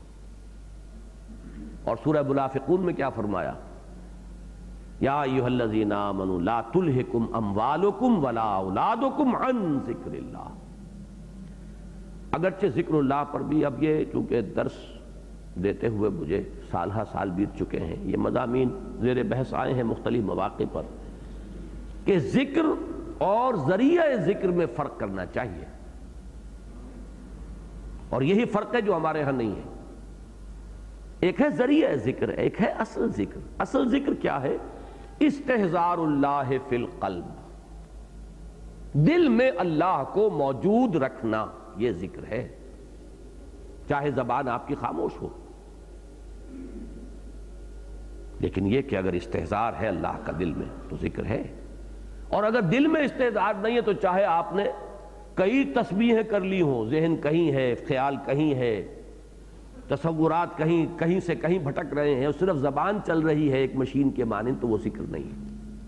اور سورہ منافقون میں کیا فرمایا؟ یا ایھا الذین آمنوا لا تلہکم اموالکم ولا اولادکم عن ذکر اللہ۔ اگرچہ ذکر اللہ پر بھی اب یہ چونکہ درس دیتے ہوئے مجھے سال ہا سال بیت چکے ہیں، یہ مضامین زیر بحث آئے ہیں مختلف مواقع پر کہ ذکر اور ذریعہ ذکر میں فرق کرنا چاہیے۔ اور یہی فرق ہے جو ہمارے ہاں نہیں ہے. ایک ہے ذریعہ ذکر، ایک ہے اصل ذکر. اصل ذکر کیا ہے؟ استحضار اللہ فی القلب، دل میں اللہ کو موجود رکھنا، یہ ذکر ہے. چاہے زبان آپ کی خاموش ہو، لیکن یہ کہ اگر استحضار ہے اللہ کا دل میں تو ذکر ہے. اور اگر دل میں استحضار نہیں ہے تو چاہے آپ نے کئی تسبیحیں کر لی ہوں، ذہن کہیں ہے، خیال کہیں ہے، تصورات کہیں کہیں سے کہیں بھٹک رہے ہیں، اور صرف زبان چل رہی ہے ایک مشین کے مانند، تو وہ ذکر نہیں ہے.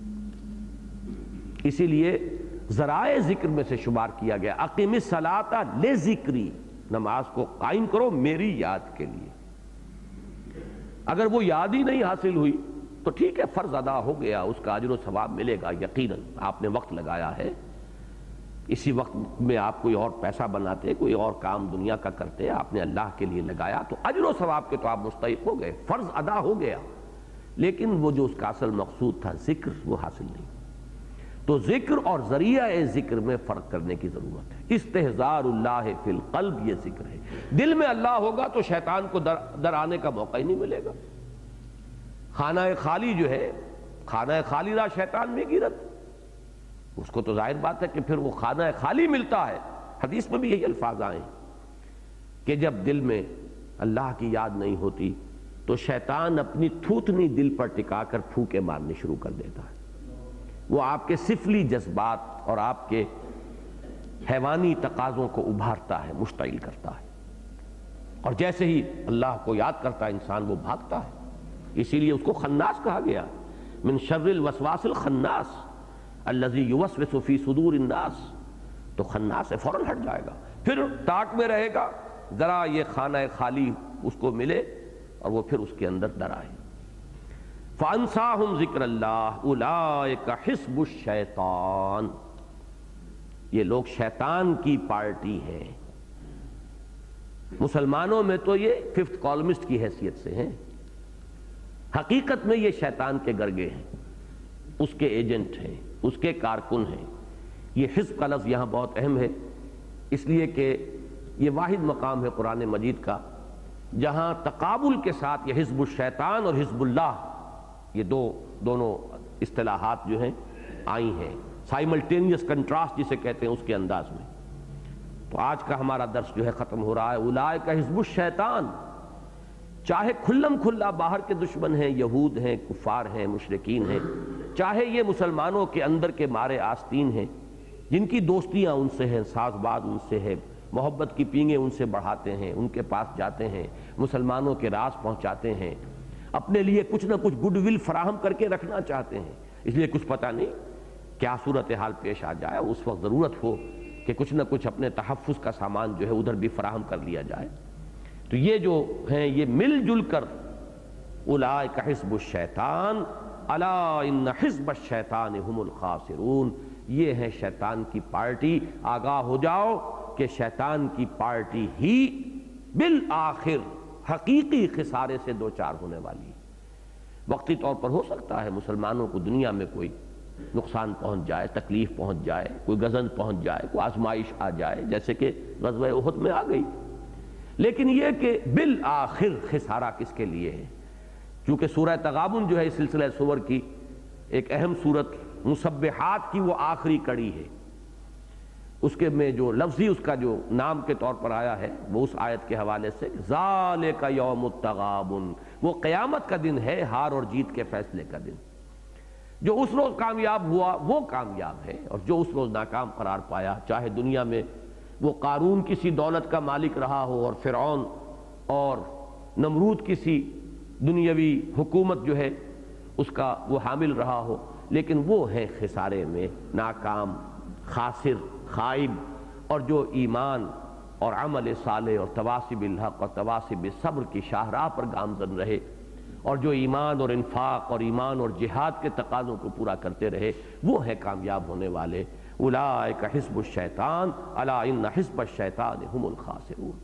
اسی لیے ذرائع ذکر میں سے شمار کیا گیا. اقیم الصلاۃ لذکری، نماز کو قائم کرو میری یاد کے لیے. اگر وہ یاد ہی نہیں حاصل ہوئی تو ٹھیک ہے، فرض ادا ہو گیا، اس کا اجر و ثواب ملے گا یقیناً. آپ نے وقت لگایا ہے، اسی وقت میں آپ کوئی اور پیسہ بناتے، کوئی اور کام دنیا کا کرتے، آپ نے اللہ کے لیے لگایا تو اجر و ثواب کے تو آپ مستحق ہو گئے، فرض ادا ہو گیا. لیکن وہ جو اس کا اصل مقصود تھا ذکر، وہ حاصل نہیں. تو ذکر اور ذریعہ ذکر میں فرق کرنے کی ضرورت ہے. استحضار اللہ فی القلب یہ ذکر ہے. دل میں اللہ ہوگا تو شیطان کو در, در آنے کا موقع ہی نہیں ملے گا. خانہ خالی جو ہے، خانہ خالی را شیطان میں گیرت، اس کو تو ظاہر بات ہے کہ پھر وہ خانہ خالی ملتا ہے. حدیث میں بھی یہی الفاظ آئے کہ جب دل میں اللہ کی یاد نہیں ہوتی تو شیطان اپنی تھوتنی دل پر ٹکا کر پھونکے مارنے شروع کر دیتا ہے. وہ آپ کے سفلی جذبات اور آپ کے حیوانی تقاضوں کو ابھارتا ہے، مشتعل کرتا ہے. اور جیسے ہی اللہ کو یاد کرتا ہے انسان، وہ بھاگتا ہے. اسی لیے اس کو خناس کہا گیا، من شر الوسواس الخناس الذی یوسوس فی صدور الناس. تو خناس سے فوراً ہٹ جائے گا، پھر تاک میں رہے گا، ذرا یہ خانہ خالی اس کو ملے اور وہ پھر اس کے اندر در آئے. فَأَنْسَاهُمْ ذِكْرَ اللَّهِ أُولَٰئِكَ حِزْبُ الشَّيْطَانِ. یہ لوگ شیطان کی پارٹی ہیں. مسلمانوں میں تو یہ ففتھ کالمسٹ کی حیثیت سے ہیں، حقیقت میں یہ شیطان کے گرگے ہیں، اس کے ایجنٹ ہیں، اس کے کارکن ہیں. یہ حزب کا لفظ یہاں بہت اہم ہے، اس لیے کہ یہ واحد مقام ہے قرآن مجید کا جہاں تقابل کے ساتھ یہ حزب الشیطان اور حزب اللہ، یہ دو دونوں اصطلاحات جو ہیں آئی ہیں، سائملٹینیس کنٹراسٹ جسے کہتے ہیں اس کے انداز میں. تو آج کا ہمارا درس جو ہے ختم ہو رہا ہے اولئک حزب الشیطان. چاہے کھلم کھلا باہر کے دشمن ہیں، یہود ہیں، کفار ہیں، مشرکین ہیں، چاہے یہ مسلمانوں کے اندر کے مارے آستین ہیں جن کی دوستیاں ان سے ہیں، ساز باز ان سے ہے، محبت کی پینگیں ان سے بڑھاتے ہیں، ان کے پاس جاتے ہیں، مسلمانوں کے راز پہنچاتے ہیں، اپنے لیے کچھ نہ کچھ گڈ ول فراہم کر کے رکھنا چاہتے ہیں. اس لیے کچھ پتہ نہیں کیا صورتحال پیش آ جائے، اس وقت ضرورت ہو کہ کچھ نہ کچھ اپنے تحفظ کا سامان جو ہے ادھر بھی فراہم کر لیا جائے. تو یہ جو ہیں یہ مل جل کر اولئک حزب الشیطان الا ان حزب الشیطان هم الخاسرون، یہ ہے شیطان کی پارٹی. آگاہ ہو جاؤ کہ شیطان کی پارٹی ہی بالآخر حقیقی خسارے سے دوچار ہونے والی. وقتی طور پر ہو سکتا ہے مسلمانوں کو دنیا میں کوئی نقصان پہنچ جائے، تکلیف پہنچ جائے، کوئی غضن پہنچ جائے، کوئی آزمائش آ جائے، جیسے کہ غزوہ احد میں آ گئی. لیکن یہ کہ بالآخر خسارہ کس کے لیے ہے؟ چونکہ سورہ تغابن جو ہے اس سلسلہ سور کی ایک اہم سورت، مسبحات کی وہ آخری کڑی ہے. اس کے میں جو لفظی اس کا جو نام کے طور پر آیا ہے وہ اس آیت کے حوالے سے ذالک یوم التغابن، وہ قیامت کا دن ہے، ہار اور جیت کے فیصلے کا دن. جو اس روز کامیاب ہوا وہ کامیاب ہے، اور جو اس روز ناکام قرار پایا، چاہے دنیا میں وہ قارون کسی دولت کا مالک رہا ہو اور فرعون اور نمرود کسی دنیاوی حکومت جو ہے اس کا وہ حامل رہا ہو، لیکن وہ ہے خسارے میں ناکام، خاسر، خائب. اور جو ایمان اور عمل صالح اور تواصی بالحق اور تواصی بالصبر کی شاہراہ پر گامزن رہے، اور جو ایمان اور انفاق اور ایمان اور جہاد کے تقاضوں کو پورا کرتے رہے، وہ ہے کامیاب ہونے والے. اولئک حزب الشیطان الا ان حزب الشیطان هم الخاسرون.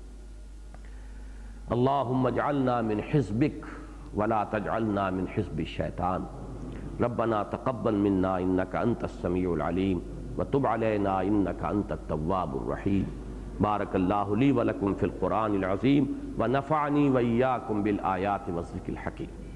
اللهم اجعلنا من حزبك ولا تجعلنا من حزب الشیطان. ربنا تقبل منا انك انت السميع العليم وتب علينا انك انت التواب الرحيم. بارک اللہ لی ولکم فی القرآن العظیم ونفعنی وإیاکم بالآیات والذکر الحکیم۔